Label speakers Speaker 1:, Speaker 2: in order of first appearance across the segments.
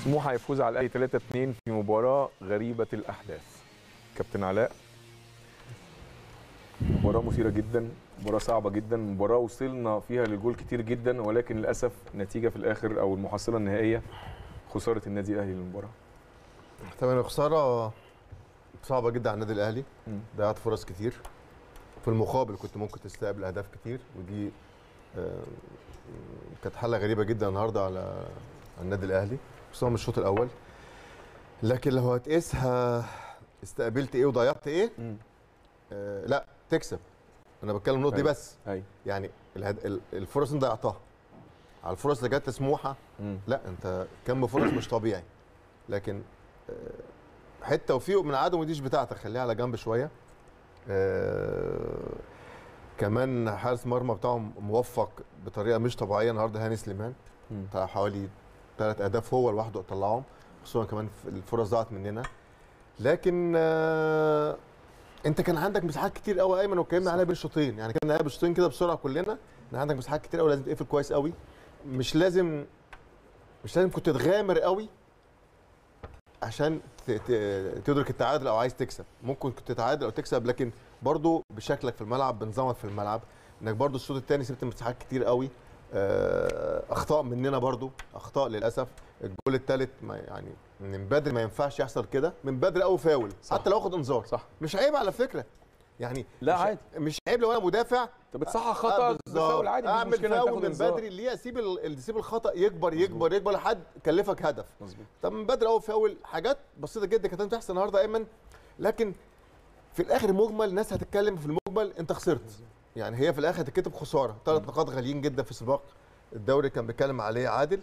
Speaker 1: سموحه يفوز على الاهلي 3-2 في مباراه غريبه الاحداث. كابتن علاء، مباراه مثيره جدا، مباراه صعبه جدا، مباراه وصلنا فيها للجول كتير جدا، ولكن للاسف النتيجه في الاخر او المحصله النهائيه خساره النادي الاهلي للمباراه.
Speaker 2: طبعا الخساره صعبه جدا على النادي الاهلي، ضيعت فرص كتير، في المقابل كنت ممكن تستقبل اهداف كتير، ودي كانت حاله غريبه جدا النهارده على النادي الاهلي، خصوصا من الشوط الاول. لكن لو هتقيسها استقبلت ايه وضيعت ايه، لا تكسب. انا بتكلم النقطه دي بس. يعني الفرص اللي ضيعتها على الفرص اللي جت سموحه، لا انت كم فرص مش طبيعي. لكن حته توفيق من عدم وديش بتاعتك، خليها على جنب شويه. كمان حارس مرمى بتاعهم موفق بطريقه مش طبيعيه النهارده، هاني سليمان بتاع حوالي 3 اهداف هو لوحده طلعهم، خصوصا كمان الفرص ضاعت مننا. لكن انت كان عندك مساحات كتير قوي ايمن، واتكلمنا عليها بين الشوطين، يعني كنا بين الشوطين كده بسرعه كلنا ان عندك مساحات كتير قوي لازم تقفل كويس قوي. مش لازم كنت تغامر قوي عشان تدرك التعادل او عايز تكسب. ممكن كنت تتعادل او تكسب، لكن برضو بشكلك في الملعب، بنظامك في الملعب، انك برضو الشوط الثاني سبت مساحات كتير قوي. اخطاء مننا برضو، اخطاء للاسف. الجول الثالث يعني من بدري ما ينفعش يحصل كده، من بدري قوي فاول، حتى لو اخد انذار.
Speaker 1: صح،
Speaker 2: مش عيب على فكره، يعني
Speaker 1: لا عادي،
Speaker 2: مش عيب لو انا مدافع
Speaker 1: انت بتصحح خطا بفاول عادي، مش مشكله
Speaker 2: تاخد من بدري. ليه اسيب الخطا يكبر يكبر يكبر لحد كلفك هدف؟
Speaker 1: مظبوط.
Speaker 2: طب من بدري قوي فاول، حاجات بسيطه جدا كانت بتحصل النهارده ايمن. لكن في الاخر مجمل الناس هتتكلم في المجمل، انت خسرت. يعني هي في الاخر هتتكتب خساره، 3 نقاط غاليين جدا في سباق الدوري كان بيتكلم عليه عادل.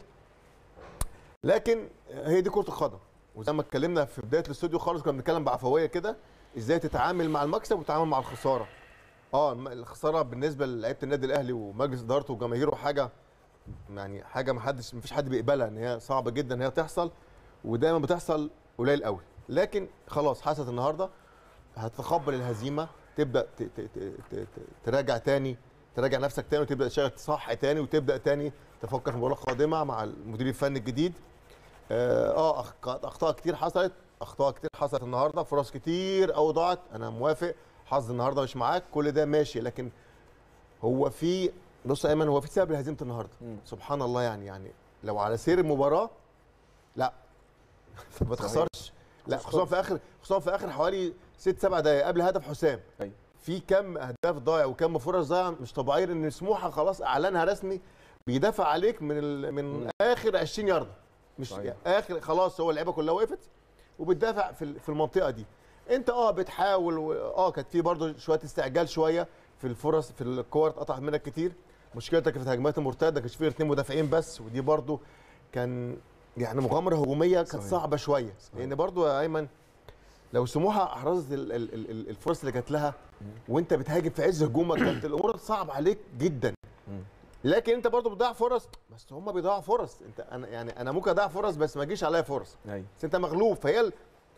Speaker 2: لكن هي دي كره القدم، وزي ما اتكلمنا في بدايه الاستوديو خالص كنا بنتكلم بعفويه كده، ازاي تتعامل مع المكسب وتتعامل مع الخساره. الخساره بالنسبه للعيبه النادي الاهلي ومجلس ادارته وجماهيره حاجه، يعني حاجه ما فيش حد بيقبلها، ان هي صعبه جدا ان هي تحصل، ودايما بتحصل قليل قوي. لكن خلاص حصلت النهارده، هتتقبل الهزيمه، تبدا تراجع تاني، تراجع نفسك تاني، وتبدا تشتغل صح تاني، وتبدا تاني تفكر في المباراه القادمه مع المدير الفني الجديد. اخطاء كتير حصلت النهارده، فرص كتير قوي ضاعت، انا موافق. حظ النهارده مش معاك، كل ده ماشي. لكن هو في بص يا ايمن، هو في سبب لهزيمه النهارده. سبحان الله، يعني لو على سير المباراه لا ما تخسرش، لا خصوصا في اخر حوالي 6-7 دقائق قبل هدف حسام. في كم اهداف ضايع وكم فرص ضايعه مش طبيعيه، ان سموحه خلاص اعلنها رسمي بيدافع عليك من اخر 20 يارده، مش اخر، خلاص هو اللعيبه كلها وقفت وبتدافع في المنطقه دي. انت بتحاول، كانت في برضه شويه استعجال شويه في الفرص، في الكور اتقطعت منك كتير. مشكلتك في الهجمات المرتده، كانش فيه 2 مدافعين بس، ودي برضه كان يعني مغامره هجوميه كانت صعبه شويه. لان برضه يا ايمن لو سموحه احرزت الفرص اللي جات لها وانت بتهاجم في عز هجومك، كانت الامور صعب عليك جدا. لكن انت برضه بتضيع فرص، بس هم بيضيعوا فرص، انا ممكن اضيع فرص بس ما اجيش عليا فرص. بس انت مغلوب، فهي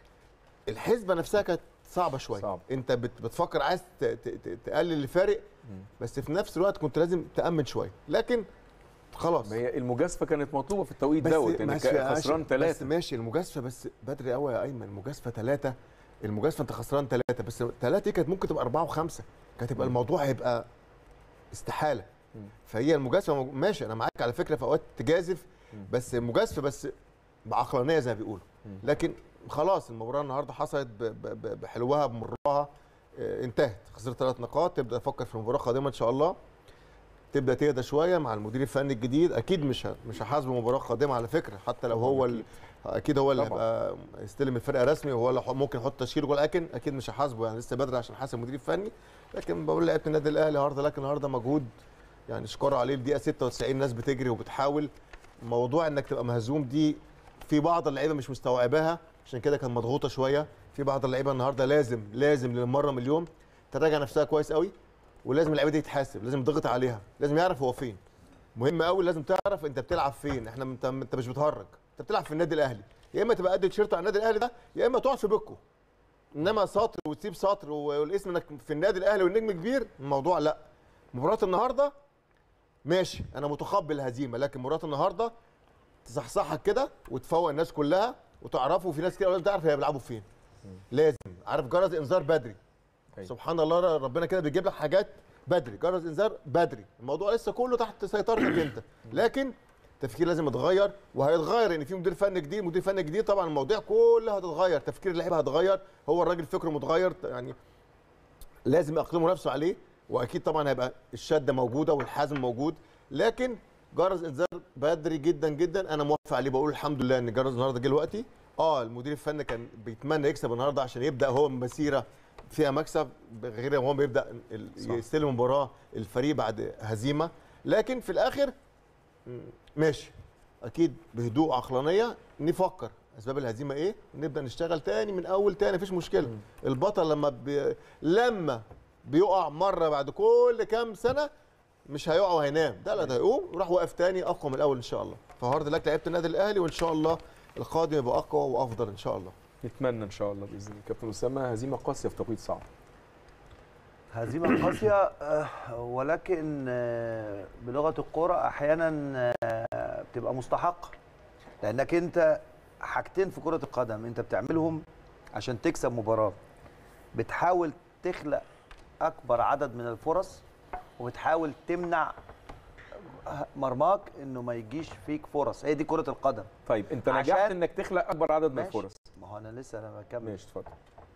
Speaker 2: الحسبه نفسها كانت صعبه شويه. انت بتفكر عايز تقلل الفارق، بس في نفس الوقت كنت لازم تامن شويه. لكن خلاص،
Speaker 1: ما هي المجازفه كانت مطلوبه في التوقيت دوت، انك خسران 3.
Speaker 2: بس ماشي المجازفه، بس بدري قوي يا ايمن. المجازفه 3، المجازفه انت خسران 3، بس 3 كانت ممكن تبقى 4 و5، كانت تبقى الموضوع هيبقى استحاله. فهي المجازفه ماشي، انا معاك على فكره، في اوقات تجازف، بس مجازفه بس بعقلانيه زي ما بيقولوا. لكن خلاص المباراه النهارده حصلت بحلوها بمرها، انتهت، خسرت 3 نقاط. تبدا تفكر في المباراه القادمه ان شاء الله، تبدا تهدى شويه مع المدير الفني الجديد. اكيد مش هحاسبه المباراه القادمه على فكره، حتى لو هو اكيد هو اللي هيبقى يستلم الفرقه رسمي، وهو اللي ممكن يحط تشكيل، ولكن اكيد مش هحاسبه، يعني لسه بدري عشان حاسب المدير الفني. لكن بقول لعيبه النادي الاهلي النهارده، لكن النهارده مجهود يعني اشكروا عليه. الدقيقه 96 الناس بتجري وبتحاول. موضوع انك تبقى مهزوم دي في بعض اللعيبه مش مستوعباها، عشان كده كانت مضغوطه شويه. في بعض اللعيبه النهارده لازم للمره مليون تراجع نفسها كويس قوي، ولازم اللعيبه دي تتحاسب، لازم ضغط عليها، لازم يعرف هو فين. مهم قوي، لازم تعرف انت بتلعب فين. انت مش بتهرج، انت بتلعب في النادي الاهلي. يا اما تبقى قد التيشيرت على النادي الاهلي ده، يا اما تقعد في بيتكم. انما سطر وتسيب سطر والاسم انك في النادي الاهلي والنجم كبير، الموضوع لا. مباراه النهارده ماشي، انا متقبل الهزيمه، لكن مباراه النهارده تصحصحك كده وتفوق الناس كلها وتعرفوا. في ناس كتير قوي تعرف هي بيلعبوا فين. لازم عارف جرس انذار بدري. سبحان الله ربنا كده بيجيب لك حاجات بدري، جرس انذار بدري. الموضوع لسه كله تحت سيطرتك انت، لكن التفكير لازم يتغير وهيتغير لان في مدير فني جديد. مدير فني جديد طبعا المواضيع كلها هتتغير، تفكير اللعيبه هيتغير، هو الراجل فكره متغير يعني لازم يقلموا نفسه عليه. واكيد طبعا هيبقى الشده موجوده والحزم موجود، لكن جرس انذار بدري جدا جدا انا موافق عليه. بقول الحمد لله ان جرس النهارده جه دلوقتي. المدير الفني كان بيتمنى يكسب النهارده عشان يبدا هو مسيره فيها مكسب، غير هو بيبدا يستلم المباراه الفريق بعد هزيمه. لكن في الاخر ماشي اكيد بهدوء عقلانيه نفكر اسباب الهزيمه ايه، نبدا نشتغل تاني من اول تاني مفيش مشكله. البطل لما بيقع مره بعد كل كام سنه مش هيقع وهينام، لا ده هيقوم وراح واقف تاني اقوى من الاول ان شاء الله. فهارد لك لعيبه النادي الاهلي وان شاء الله القادم يبقى اقوى وافضل ان شاء الله.
Speaker 1: نتمنى ان شاء الله باذن الله. كابتن اسامه، هزيمه قاسيه في توقيت صعب.
Speaker 3: هزيمه قاسيه، ولكن بلغه الكوره احيانا بتبقى مستحقه، لانك انت حاجتين في كره القدم انت بتعملهم عشان تكسب مباراه. بتحاول تخلق اكبر عدد من الفرص وبتحاول تمنع مرماك انه ما يجيش فيك فرص. هي دي كره القدم.
Speaker 1: طيب انت نجحت انك تخلق اكبر عدد من الفرص.
Speaker 3: ما هو انا لسه بكمل.
Speaker 1: ماشي اتفضل.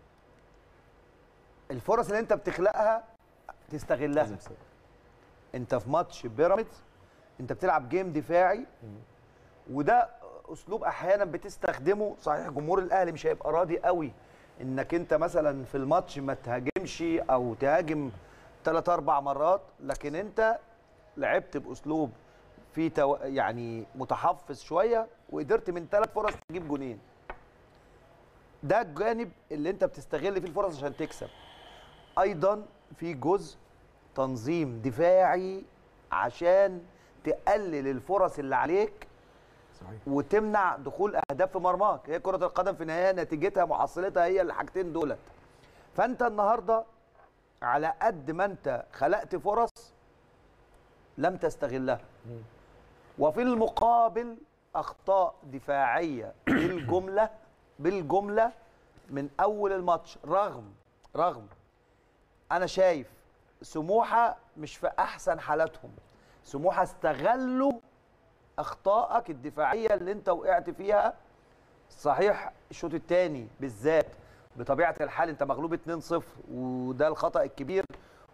Speaker 3: الفرص اللي انت بتخلقها تستغلها. انت في ماتش بيراميدز انت بتلعب جيم دفاعي، وده اسلوب احيانا بتستخدمه. صحيح جمهور الاهلي مش هيبقى راضي قوي انك انت مثلا في الماتش ما تهاجمش او تهاجم 3-4 مرات، لكن انت لعبت باسلوب فيه يعني متحفظ شويه وقدرت من 3 فرص تجيب جونين. ده الجانب اللي انت بتستغل فيه الفرص عشان تكسب. ايضا في جزء تنظيم دفاعي عشان تقلل الفرص اللي عليك. صحيح. وتمنع دخول اهداف في مرماك. هي كره القدم في النهايه نتيجتها محصلتها هي الحاجتين دولت. فانت النهارده على قد ما انت خلقت فرص لم تستغلها، وفي المقابل اخطاء دفاعيه بالجمله من اول الماتش. رغم انا شايف سموحه مش في احسن حالاتهم. سموحه استغلوا اخطائك الدفاعيه اللي انت وقعت فيها. صحيح الشوط الثاني بالذات بطبيعه الحال انت مغلوب 2-0 وده الخطا الكبير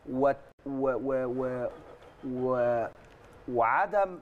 Speaker 3: وعدم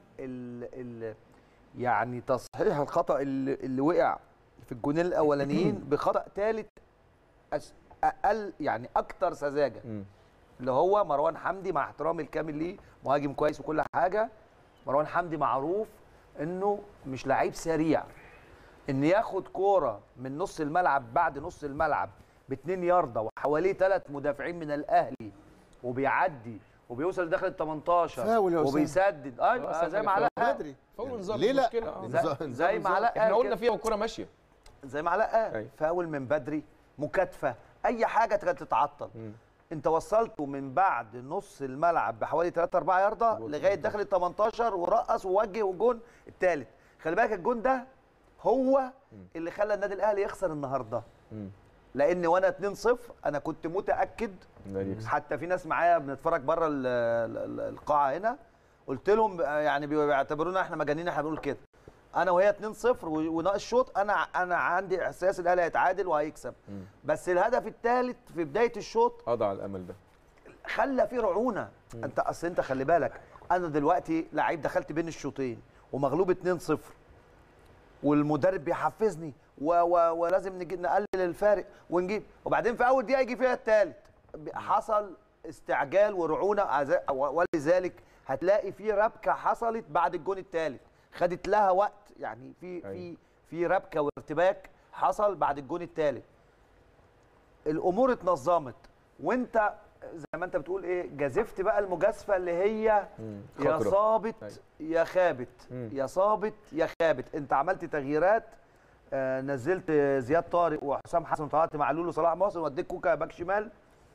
Speaker 3: يعني تصحيح الخطا اللي وقع في الجونين الاولانيين بخطا ثالث اقل يعني اكتر سذاجه، اللي هو مروان حمدي. مع احترامي الكامل ليه مهاجم كويس وكل حاجه، مروان حمدي معروف انه مش لعيب سريع. ان ياخد كوره من نص الملعب بعد نص الملعب ب2 ياردة وحواليه 3 مدافعين من الاهلي وبيعدي وبيوصل لداخل ال 18 وبيسدد. ايوه زي ما علاء
Speaker 2: بدري
Speaker 1: فاول انذار.
Speaker 2: ليه لا؟
Speaker 3: زي ما علاء
Speaker 1: احنا قلنا فيها والكوره ماشيه
Speaker 3: زي ما علاء فاول من بدري، مكاتفه، اي حاجه تتعطل. انت وصلته من بعد نص الملعب بحوالي 3-4 ياردة لغايه داخل ال 18 ورقص ووجه وجون الثالث. خلي بالك الجون ده هو اللي خلى النادي الاهلي يخسر النهارده. لان وانا 2-0 انا كنت متاكد، حتى في ناس معايا بنتفرج بره القاعه هنا، قلت لهم يعني بيعتبرونا احنا مجانين احنا بنقول كده. انا وهي 2-0 وناقص شوط انا عندي احساس الاهلي هيتعادل وهيكسب. بس الهدف الثالث في بدايه الشوط
Speaker 1: قضى على الامل ده،
Speaker 3: خلى فيه رعونه. انت اصل انت خلي بالك انا دلوقتي لعيب دخلت بين الشوطين ومغلوب 2-0 والمدرب بيحفزني ولازم نقلل الفارق ونجيب، وبعدين في اول دقيقه يجي فيها الثالث. حصل استعجال ورعونه، ولذلك هتلاقي في ربكه حصلت بعد الجون الثالث خدت لها وقت. يعني في ربكه وارتباك حصل بعد الجون الثالث. الامور اتنظمت وانت زي ما انت بتقول جازفت بقى المجازفه اللي هي يا صابت يا خابت، يا صابت يا خابت. انت عملت تغييرات، نزلت زياد طارق وحسام حسن وطلعت معلول وصلاح محسن واديك كوكا باك شمال.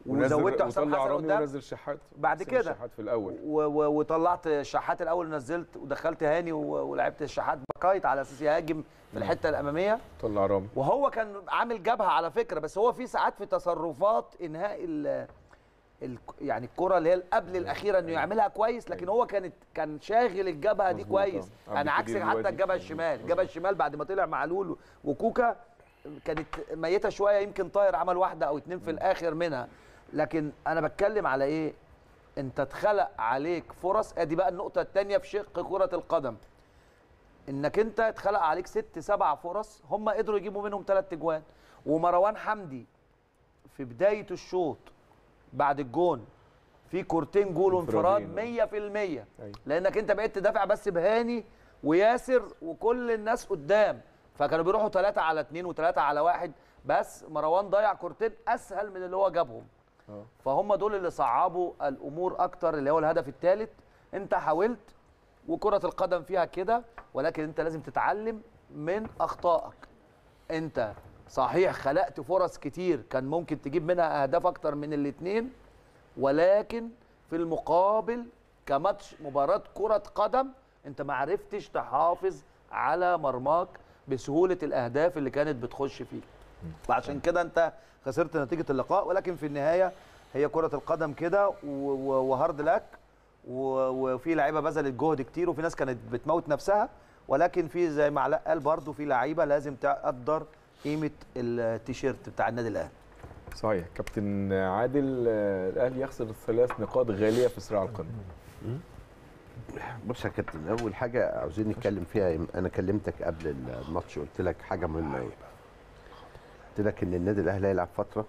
Speaker 3: وزودت حسام
Speaker 1: وطلع
Speaker 3: حسن
Speaker 1: رامي
Speaker 3: قدام
Speaker 1: ونزل شحات
Speaker 3: بعد
Speaker 1: حسين
Speaker 3: كده.
Speaker 1: الشحات في الاول.
Speaker 3: وطلعت الشحات الاول، نزلت ودخلت هاني ولعبت الشحات باكايت على اساس يهاجم في الحته الاماميه.
Speaker 1: طلع رامي.
Speaker 3: وهو كان عامل جبهه على فكره، بس هو في ساعات في تصرفات انهاء يعني الكره اللي هي قبل الاخيره انه يعملها كويس، لكن هو كان شاغل الجبهه دي كويس. يعني عكس حتى الجبهه الشمال، الجبهه الشمال بعد ما طلع معلول وكوكا كانت ميته شويه، يمكن طاهر عمل واحده او اتنين في الاخر منها. لكن انا بتكلم على ايه؟ انت اتخلق عليك فرص. ادي بقى النقطه الثانيه في شق كره القدم، انك انت اتخلق عليك 6 7 فرص، هم قدروا يجيبوا منهم 3 اجوان. ومروان حمدي في بدايه الشوط بعد الجون في كورتين جول وانفراد 100%، لانك انت بقيت تدافع بس بهاني وياسر وكل الناس قدام، فكانوا بيروحوا 3 على 2 و3 على 1، بس مروان ضيع كورتين اسهل من اللي هو جابهم. فهم دول اللي صعبوا الامور اكتر، اللي هو الهدف الثالث. انت حاولت، وكرة القدم فيها كده، ولكن انت لازم تتعلم من اخطائك. انت صحيح خلقت فرص كتير كان ممكن تجيب منها اهداف اكتر من الاثنين، ولكن في المقابل كماتش مباراة كرة قدم انت ما عرفتش تحافظ على مرماك بسهولة الاهداف اللي كانت بتخش فيك، وعشان كده انت خسرت نتيجة اللقاء. ولكن في النهاية هي كرة القدم كده وهارد لك، وفي لعيبه بذلت جهد كتير، وفي ناس كانت بتموت نفسها، ولكن في زي ما علاء قال برضه في لعيبه لازم تقدر قيمه التيشيرت بتاع النادي الاهلي.
Speaker 1: صحيح كابتن عادل، الاهلي يخسر 3 نقاط غاليه في صراع القمه.
Speaker 4: بص يا كابتن، اول حاجه عاوزين نتكلم فيها، انا كلمتك قبل الماتش قلت لك حاجه مهمه قوي. قلت لك ان النادي الاهلي هيلعب فتره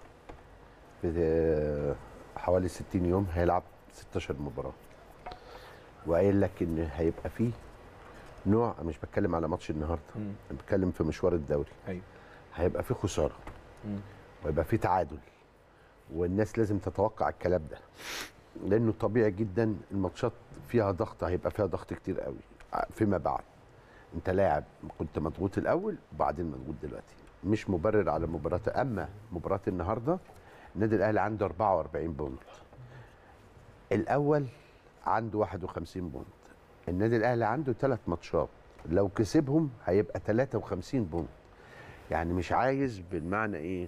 Speaker 4: في حوالي 60 يوم هيلعب 16 مباراه، وقايل لك ان هيبقى فيه نوع، مش بتكلم على ماتش النهارده، انا بتكلم في مشوار الدوري.
Speaker 1: ايوه
Speaker 4: هيبقى فيه خساره ويبقى فيه تعادل، والناس لازم تتوقع الكلام ده، لانه طبيعي جدا الماتشات فيها ضغط، هيبقى فيها ضغط كتير قوي فيما بعد. انت لاعب كنت مضغوط الاول وبعدين مضغوط دلوقتي، مش مبرر على مباراه. اما مباراه النهارده النادي الاهلي عنده 44 بونت، الاول عنده 51 بونت. النادي الاهلي عنده 3 ماتشات لو كسبهم هيبقى 53 بونت. يعني مش عايز بالمعنى ايه،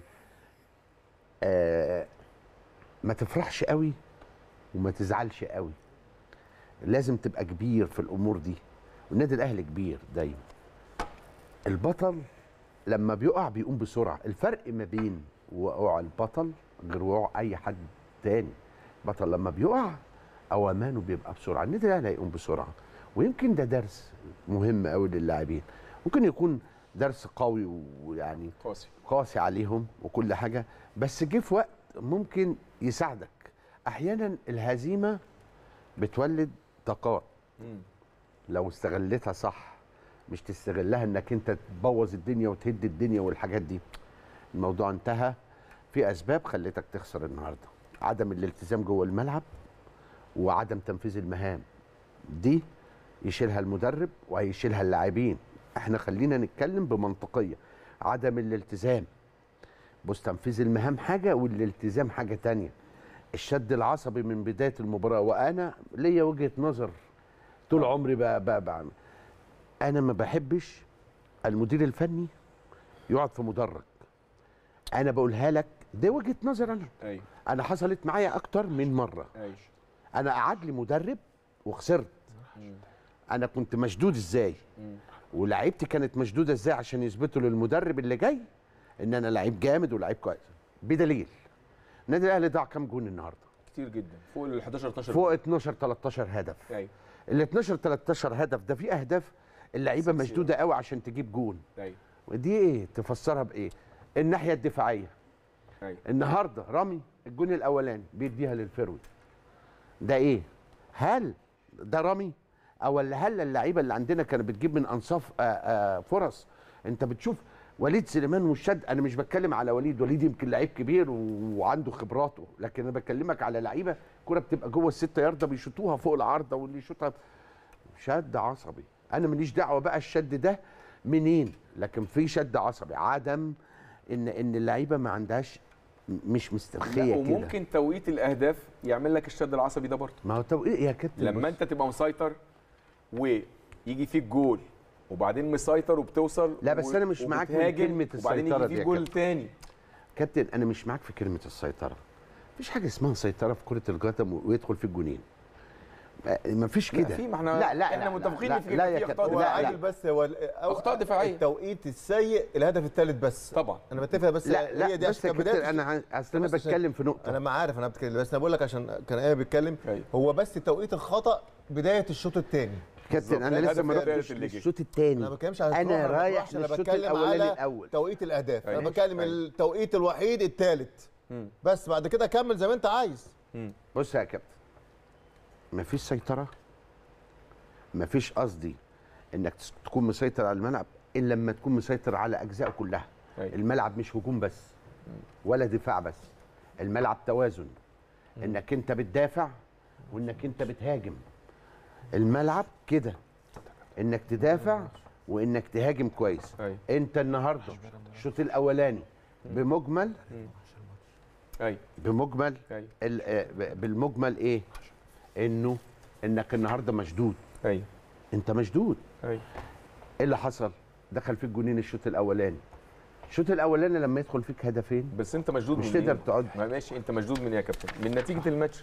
Speaker 4: ما تفرحش قوي وما تزعلش قوي، لازم تبقى كبير في الامور دي، والنادي الاهلي كبير دايما. البطل لما بيقع بيقوم بسرعه، الفرق ما بين وقوع البطل غير وقوع اي حد تاني. البطل لما بيقع اوامانه بيبقى بسرعه، النادي الاهلي هيقوم بسرعه، ويمكن ده درس مهم قوي للاعبين، ممكن يكون درس قوي ويعني قاسي عليهم وكل حاجه، بس جه في وقت ممكن يساعدك. احيانا الهزيمه بتولد طاقات لو استغلتها صح، مش تستغلها انك انت تبوظ الدنيا وتهد الدنيا والحاجات دي. الموضوع انتهى في اسباب خلتك تخسر النهارده، عدم الالتزام جوه الملعب وعدم تنفيذ المهام دي، يشيلها المدرب وهيشيلها اللاعبين. احنا خلينا نتكلم بمنطقيه، عدم الالتزام، بص تنفيذ المهام حاجه والالتزام حاجه تانية. الشد العصبي من بدايه المباراه، وانا ليا وجهه نظر طول عمري بقى انا ما بحبش المدير الفني يقعد في مدرج. انا بقولها لك دي وجهه نظر انا.
Speaker 1: ايوه
Speaker 4: انا حصلت معايا اكتر من مره.
Speaker 1: ايوه
Speaker 4: انا قعد لي مدرب وخسرت. انا كنت مشدود ازاي ولاعيبتي كانت مشدوده ازاي عشان يثبتوا للمدرب اللي جاي ان انا لعيب جامد ولعيب كويس. بدليل النادي الاهلي ضاع كام جون النهارده؟
Speaker 1: كتير جدا، فوق ال 11 12
Speaker 4: فوق 12 13 هدف.
Speaker 1: ايوه
Speaker 4: ال 12 13 هدف ده في اهداف اللعيبه مشدوده قوي عشان تجيب جون.
Speaker 1: ايوه
Speaker 4: ودي ايه تفسرها بايه؟ الناحيه الدفاعيه.
Speaker 1: ايوه
Speaker 4: النهارده رامي الجون الاولاني بيديها للفيرود، ده ايه؟ هل ده رامي او هل اللعيبه اللي عندنا كانت بتجيب من انصاف فرص؟ انت بتشوف وليد سليمان والشد، انا مش بتكلم على وليد يمكن لعيب كبير وعنده خبراته، لكن انا بكلمك على لعيبه كره بتبقى جوه ال6 يارده بيشوطوها فوق العارضه، واللي يشوطها شد عصبي. انا ماليش دعوه بقى الشد ده منين، لكن في شد عصبي، عدم ان اللعيبه ما عندهاش مش مسترخيه كده.
Speaker 1: وممكن توقيت الاهداف يعمل لك الشد العصبي ده برضه.
Speaker 4: ما هو توقيت يا كابتن.
Speaker 1: لما انت تبقى مسيطر ويجي فيك جول وبعدين مسيطر وبتوصل،
Speaker 4: لا بس انا مش معاك في كلمه
Speaker 1: وبعدين
Speaker 4: السيطره
Speaker 1: يجي
Speaker 4: دي
Speaker 1: فيك
Speaker 4: يا
Speaker 1: جول تاني.
Speaker 4: كابتن. انا مش معاك في كلمه السيطره. مفيش حاجه اسمها سيطره في كره القدم ويدخل في الجونين. مفيش كده.
Speaker 1: ما احنا احنا متفقين ان في اخطاء
Speaker 2: هو
Speaker 1: دفاعيه.
Speaker 2: عادل بس هو
Speaker 1: اخطاء دفاعيه.
Speaker 2: التوقيت السيء الهدف الثالث بس.
Speaker 1: طبعا
Speaker 2: انا بتفق بس
Speaker 4: لا
Speaker 2: هي دي
Speaker 4: بس يا كابتن انا اصل انا بتكلم في نقطه.
Speaker 2: انا ما عارف انا بتكلم، بس انا بقول لك عشان كان ايه بيتكلم.
Speaker 1: أيوة.
Speaker 2: هو بس توقيت الخطا بدايه الشوط الثاني.
Speaker 4: كابتن انا لسه ما رحتش للشوط الثاني.
Speaker 2: انا ما بتكلمش على
Speaker 4: انا رايح
Speaker 2: انا
Speaker 4: للشوط
Speaker 2: بتكلم
Speaker 4: الاولاني
Speaker 2: على
Speaker 4: الاول.
Speaker 2: توقيت الاهداف.
Speaker 1: أيوة.
Speaker 2: انا بتكلم التوقيت الوحيد الثالث بس. بعد كده كمل زي ما انت عايز.
Speaker 4: بص يا كابتن، مفيش سيطره، مفيش قصدي انك تكون مسيطر على الملعب الا لما تكون مسيطر على اجزائه كلها.
Speaker 1: أيوة.
Speaker 4: الملعب مش هجوم بس ولا دفاع بس، الملعب توازن. انك انت بتدافع وانك انت بتهاجم. الملعب كده انك تدافع وانك تهاجم كويس.
Speaker 1: أيوة.
Speaker 4: انت النهارده الشوط الاولاني بمجمل
Speaker 1: ايوه
Speaker 4: بمجمل
Speaker 1: ايوه
Speaker 4: بالمجمل ايه؟ انك النهارده مشدود.
Speaker 1: ايوه
Speaker 4: انت مشدود.
Speaker 1: ايوه.
Speaker 4: ايه اللي حصل؟ دخل فيك جونين الشوط الاولاني. الشوط الاولاني لما يدخل فيك هدفين
Speaker 1: بس انت مشدود
Speaker 4: مش
Speaker 1: من
Speaker 4: تقدر
Speaker 1: مين؟
Speaker 4: تقعد.
Speaker 1: ماشي، انت مشدود من ايه يا كابتن؟ من نتيجه الماتش.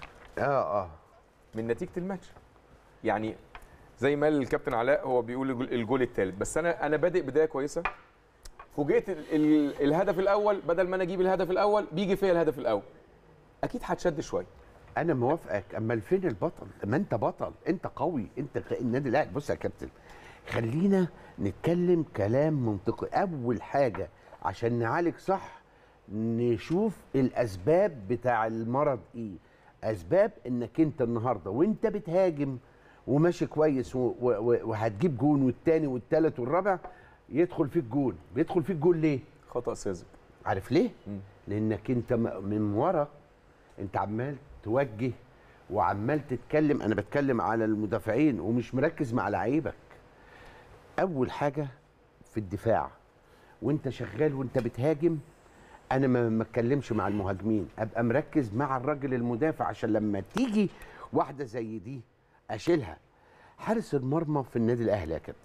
Speaker 1: من نتيجه الماتش. يعني زي ما قال الكابتن علاء، هو بيقول الجول الثالث، بس انا بادئ بدايه كويسه، فوجئت الهدف الاول، بدل ما انا اجيب الهدف الاول بيجي فيا الهدف الاول، اكيد هتشد شويه.
Speaker 4: انا موافقك، اما فين البطل؟ ما انت بطل، انت قوي، انت النادي الاهلي. بص يا كابتن، خلينا نتكلم كلام منطقي. اول حاجه عشان نعالج صح نشوف الاسباب بتاع المرض ايه. اسباب انك انت النهارده وانت بتهاجم وماشي كويس وهتجيب جون والتاني والتالت والرابع يدخل فيك جون. بيدخل فيك جون ليه؟
Speaker 1: خطا ساذج.
Speaker 4: عارف ليه؟ لانك انت من ورا انت عمال توجه وعمال تتكلم. انا بتكلم على المدافعين ومش مركز مع لعيبك. اول حاجه في الدفاع وانت شغال وانت بتهاجم، انا ما اتكلمش مع المهاجمين، ابقى مركز مع الراجل المدافع عشان لما تيجي واحده زي دي اشيلها. حارس المرمى في النادي الاهلي يا كابتن،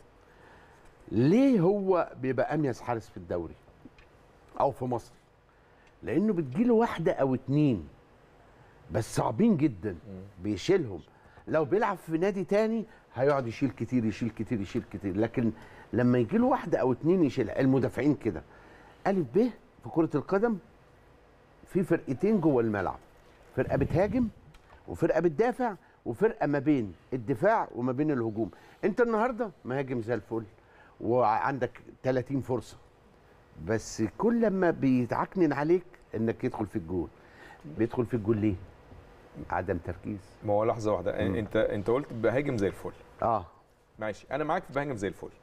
Speaker 4: ليه هو بيبقى اميز حارس في الدوري او في مصر؟ لانه بتجيله واحده او اتنين بس صعبين جدا بيشيلهم. لو بيلعب في نادي تاني هيقعد يشيل كتير يشيل كتير يشيل كتير، لكن لما يجي له واحده او اتنين يشيلها. المدافعين كده الف ب في كره القدم في فرقتين جوه الملعب، فرقه بتهاجم وفرقه بتدافع وفرقه ما بين الدفاع وما بين الهجوم. انت النهارده مهاجم زي الفل وعندك 30 فرصه، بس كل لما بيتعكنن عليك انك يدخل في الجول. بيدخل في الجول ليه؟ عدم تركيز.
Speaker 1: ما هو لحظه واحده، انت قلت بهاجم زي الفل. ماشي، انا معاك في بهاجم زي الفل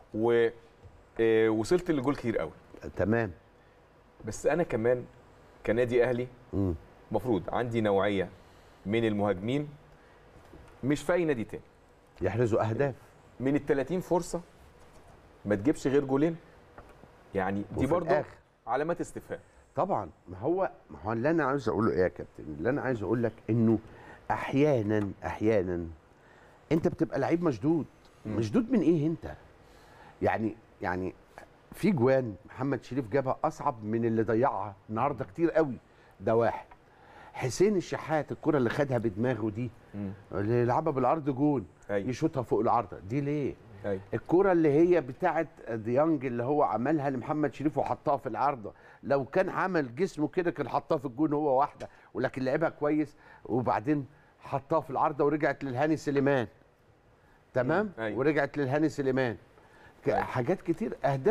Speaker 1: ووصلت للجول كتير قوي.
Speaker 4: تمام.
Speaker 1: بس انا كمان كنادي اهلي المفروض عندي نوعيه من المهاجمين مش في اي نادي تاني
Speaker 4: يحرزوا اهداف.
Speaker 1: من ال 30 فرصه ما تجيبش غير جولين، يعني دي برضه علامات استفهام.
Speaker 4: طبعا. ما هو اللي انا عايز اقوله ايه يا كابتن؟ اللي انا عايز اقول لك انه احيانا انت بتبقى لعيب مشدود. مشدود من ايه انت؟ يعني في جوان محمد شريف جابها اصعب من اللي ضيعها النهارده كتير قوي. ده واحد. حسين الشحات الكره اللي خدها بدماغه دي اللي يلعبها بالعرض جون، يشوطها فوق العارضه دي ليه؟ الكره اللي هي بتاعت ديانج اللي هو عملها لمحمد شريف وحطها في العارضه، لو كان عمل جسمه كده كان حطها في الجون هو واحده، ولكن لعبها كويس وبعدين حطها في العارضه ورجعت للهاني سليمان. تمام؟ ورجعت للهاني سليمان. حاجات كتير.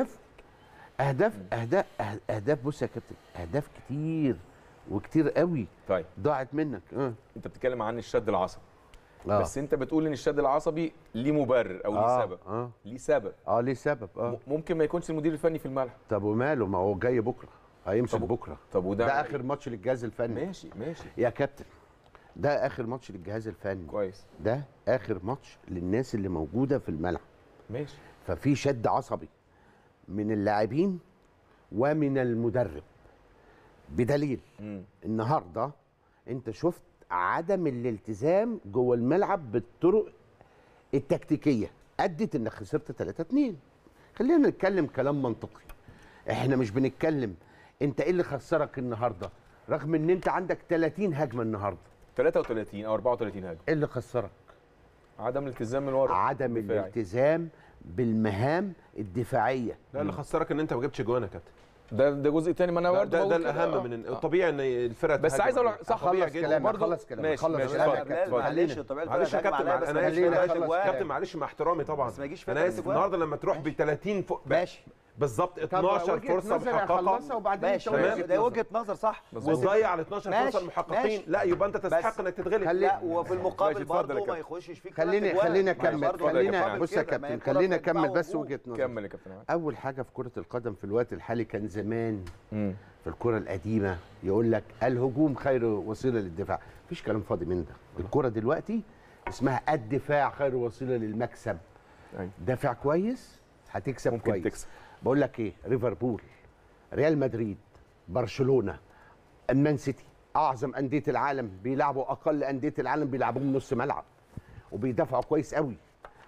Speaker 4: اهداف بص يا كابتن، اهداف كتير وكتير قوي ضاعت منك.
Speaker 1: انت بتتكلم عن الشد العصبي. بس انت بتقول ان الشد العصبي ليه مبرر او ليه سبب. ليه سبب.
Speaker 4: ليه سبب.
Speaker 1: ممكن ما يكونش المدير الفني في الملعب.
Speaker 4: طب وماله؟ ما هو جاي بكره، هيمسك بكره.
Speaker 1: طب وده
Speaker 4: ده اخر ماتش للجهاز الفني.
Speaker 1: ماشي
Speaker 4: يا كابتن، ده اخر ماتش للجهاز الفني.
Speaker 1: كويس.
Speaker 4: ده اخر ماتش للناس اللي موجوده في الملعب.
Speaker 1: ماشي.
Speaker 4: ففي شد عصبي من اللاعبين ومن المدرب. بدليل النهارده انت شفت عدم الالتزام جوه الملعب بالطرق التكتيكيه ادت انك خسرت 3-2. خلينا نتكلم كلام منطقي. احنا مش بنتكلم انت ايه اللي خسرك النهارده رغم ان انت عندك 30 هجمه النهارده.
Speaker 1: 33 او 34 هجمه.
Speaker 4: ايه اللي خسرك؟
Speaker 1: عدم الالتزام من ورا.
Speaker 4: عدم الالتزام بالمهام الدفاعيه.
Speaker 5: لا، اللي خسرك ان انت ما جبتش جوان يا كابتن.
Speaker 1: ده جزء تاني، ما انا برضه
Speaker 5: ده الاهم من الطبيعي ان الفرقه
Speaker 1: بس عايز اقول صح
Speaker 4: خلص كلامك خلص كلامك خلص كلامك.
Speaker 3: معلش طبيعي
Speaker 5: معلش يا كابتن، انا اسف كابتن، معلش مع احترامي طبعا،
Speaker 3: بس ما يجيش
Speaker 5: انا اسف النهارده لما تروح ب 30
Speaker 3: ماشي
Speaker 5: بالظبط 12 فرصه محققه.
Speaker 4: وبعدين
Speaker 3: ماشي ده وجهه نظر صح،
Speaker 5: وتضيع ال 12 فرصه المحققين، لا يبقى انت تستحق انك تتغلب.
Speaker 3: لا وفي المقابل برضه ما يخشش فيك.
Speaker 4: خلينا اكمل. بص يا كابتن خلينا اكمل بس وجهه نظر.
Speaker 1: كمل يا كابتن.
Speaker 4: اول حاجه في كره القدم في الوقت الحالي كان زمان في الكره القديمه يقول لك الهجوم خير وسيله للدفاع. مفيش كلام فاضي من ده. الكره دلوقتي اسمها الدفاع خير وسيله للمكسب. دافع كويس هتكسب
Speaker 1: ممكن
Speaker 4: كويس.
Speaker 1: تكسب.
Speaker 4: بقول لك ايه، ليفربول، ريال مدريد، برشلونه، المان سيتي، اعظم انديه العالم بيلعبوا اقل انديه العالم بيلعبوهم نص ملعب وبيدافعوا كويس قوي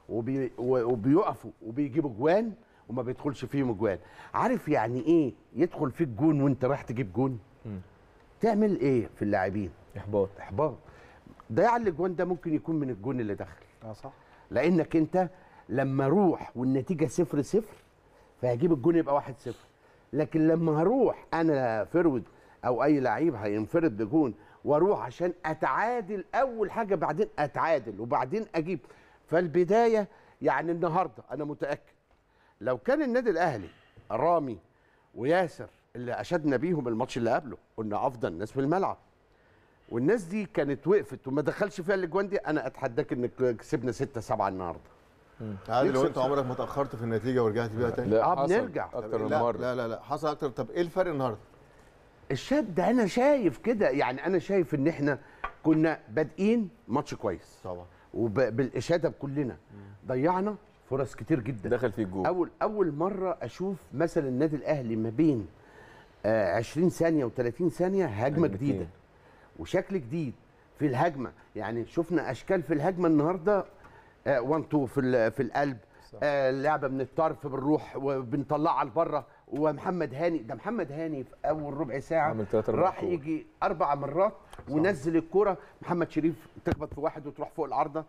Speaker 4: وبيقفوا وبيجيبوا جوان وما بيدخلش فيهم جوان. عارف يعني ايه يدخل فيك جون وانت رايح تجيب جون؟ تعمل ايه في اللاعبين؟ احباط. ضياع الاجوان ده ممكن يكون من الجون اللي دخل.
Speaker 3: صح.
Speaker 4: لانك انت لما اروح والنتيجه 0-0 فهجيب الجون يبقى 1-0، لكن لما هروح انا فرود او اي لعيب هينفرد بجون واروح عشان اتعادل اول حاجه، بعدين اتعادل وبعدين اجيب. فالبدايه يعني النهارده انا متاكد لو كان النادي الاهلي رامي وياسر اللي اشدنا بيهم الماتش اللي قبله قلنا افضل ناس في الملعب والناس دي كانت وقفت وما دخلش فيها الاجوان دي، انا اتحداك ان كسبنا 6-7 النهارده.
Speaker 2: عادل لو انت عمرك ما اتاخرت في النتيجه ورجعت بيها تاني؟
Speaker 1: لا
Speaker 4: بنرجع
Speaker 1: اكتر من
Speaker 2: لا
Speaker 1: مره.
Speaker 2: لا حصل اكتر. طب ايه الفرق النهارده؟
Speaker 4: الشد انا شايف كده، يعني انا شايف ان احنا كنا بادئين ماتش كويس
Speaker 2: طبعا
Speaker 4: وبالاشاده بكلنا ضيعنا فرص كتير جدا.
Speaker 1: دخل في الجول.
Speaker 4: اول مره اشوف مثلا النادي الاهلي ما بين 20 ثانيه و30 ثانيه هجمه جديده وشكل جديد في الهجمه. يعني شفنا اشكال في الهجمه النهارده 1-2 في القلب، لعبه من الطرف بنروح وبنطلعها لبره. ومحمد هاني ده محمد هاني في اول ربع ساعه راح يجي 4 مرات ونزل الكره. محمد شريف تخبط في واحد وتروح فوق العارضه،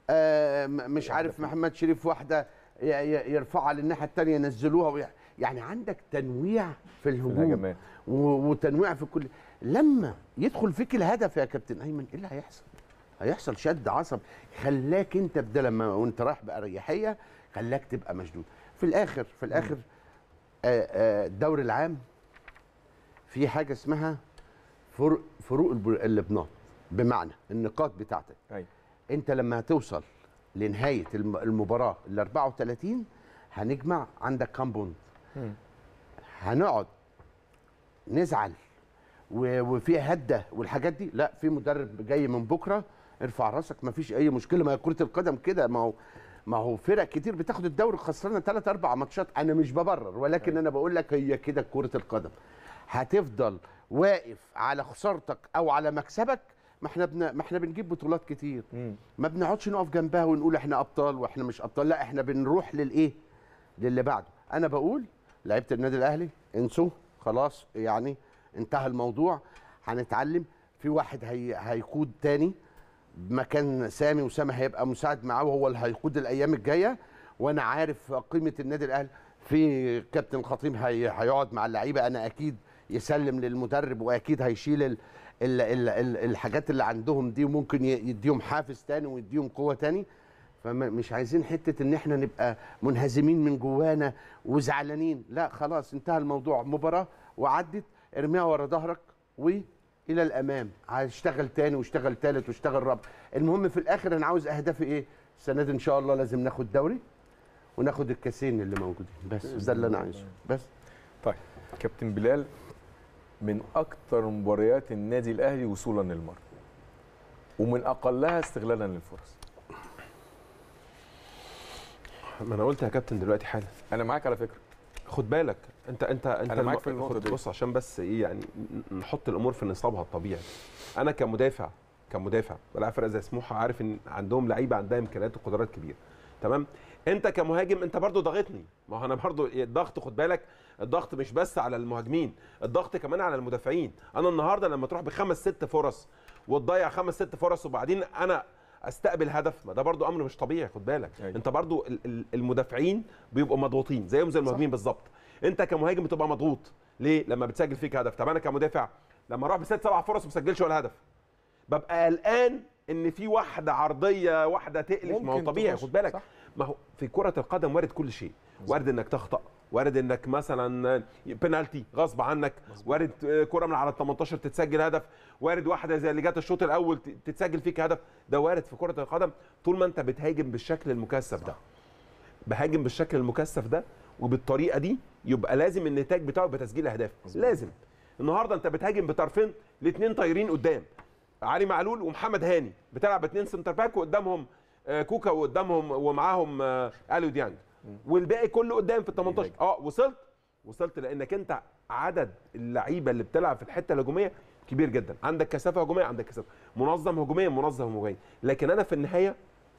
Speaker 4: مش عارف محمد شريف واحده يرفعها للناحيه الثانيه ينزلوها. يعني عندك تنويع في الهجوم وتنويع في كل. لما يدخل فيك الهدف يا كابتن ايمن ايه اللي هيحصل؟ هيحصل شد عصب خلاك انت بدل ما وانت رايح باريحيه خلاك تبقى مشدود. في الاخر الدوري العام في حاجه اسمها فروق النقاط، بمعنى النقاط بتاعتك. انت لما هتوصل لنهايه المباراه ال 34 هنجمع عندك كام بونت. هنقعد نزعل وفي هده والحاجات دي؟ لا، في مدرب جاي من بكره ارفع راسك ما فيش اي مشكله. ما هي كره القدم كده، ما هو فرق كتير بتاخد الدوري خسرنا 3-4 ماتشات. انا مش ببرر ولكن انا بقول لك هي كده كره القدم. هتفضل واقف على خسارتك او على مكسبك. ما احنا بنجيب بطولات كتير، ما بنقعدش نقف جنبها ونقول احنا ابطال واحنا مش ابطال. لا، احنا بنروح للي بعده. انا بقول لعيبه النادي الاهلي انسوا خلاص، يعني انتهى الموضوع. هنتعلم في واحد هيقود تاني مكان سامي، وسامي هيبقى مساعد معاه وهو اللي هيقود الايام الجايه. وانا عارف قيمه النادي الاهلي. في كابتن الخطيب هيقعد مع اللعيبه، انا اكيد يسلم للمدرب واكيد هيشيل الحاجات اللي عندهم دي وممكن يديهم حافز تاني ويديهم قوه تاني. فمش عايزين حته ان احنا نبقى منهزمين من جوانا وزعلانين. لا خلاص انتهى الموضوع، مباراه وعدت، ارميها ورا ظهرك والى الامام. هشتغل تاني واشتغل تالت واشتغل رابع. المهم في الاخر انا عاوز اهدافي ايه؟ السنه دي ان شاء الله لازم ناخد دوري وناخد الكاسين اللي موجودين، بس ده اللي انا عايزه بس.
Speaker 1: طيب كابتن بلال، من اكتر مباريات النادي الاهلي وصولا للمرمى ومن اقلها استغلالا للفرص.
Speaker 5: ما انا قلت يا كابتن دلوقتي حالا.
Speaker 1: انا معاك على فكره،
Speaker 5: خد بالك انت
Speaker 1: أنا معاك في النقطة دي.
Speaker 5: بص عشان بس ايه يعني نحط الامور في نصابها الطبيعي. انا كمدافع بلعب فرقه زي سموحه، عارف ان عندهم لعيبه عندها امكانيات وقدرات كبيره، تمام. انت كمهاجم انت برضو ضاغطني، ما هو انا برضو الضغط، خد بالك الضغط مش بس على المهاجمين، الضغط كمان على المدافعين. انا النهارده لما تروح بخمس ست فرص وتضيع خمس ست فرص وبعدين انا استقبل هدف، ما ده برضو امر مش طبيعي. خد بالك انت برضو المدافعين بيبقوا مضغوطين زيهم زي المهاجمين بالظبط. انت كمهاجم بتبقى مضغوط ليه؟ لما بتسجل فيك هدف. طب انا كمدافع لما اروح بست سبع فرص وما بسجلش ولا هدف، ببقى قلقان ان في واحده عرضيه واحده تقلش. ما هو طبيعي، خد بالك. ما هو في كره القدم وارد كل شيء، وارد انك تخطأ، وارد انك مثلا بينالتي غصب عنك، وارد كره من على ال 18 تتسجل هدف، وارد واحده زي اللي جت الشوط الاول تتسجل فيك هدف. ده وارد في كره القدم طول ما انت بتهاجم بالشكل المكثف ده. بهاجم بالشكل المكثف ده وبالطريقه دي، يبقى لازم النتاج بتاعه بتسجيل اهداف. لازم. النهارده انت بتهاجم بطرفين، الاثنين طايرين قدام، علي معلول ومحمد هاني، بتلعب اثنين سنتر باك وقدامهم كوكا وقدامهم ومعاهم اليو ديانج، والباقي كله قدام في ال 18. وصلت لانك انت عدد اللعيبه اللي بتلعب في الحته الهجوميه كبير جدا، عندك كثافه هجوميه، عندك كثافه منظم هجوميا. لكن انا في النهايه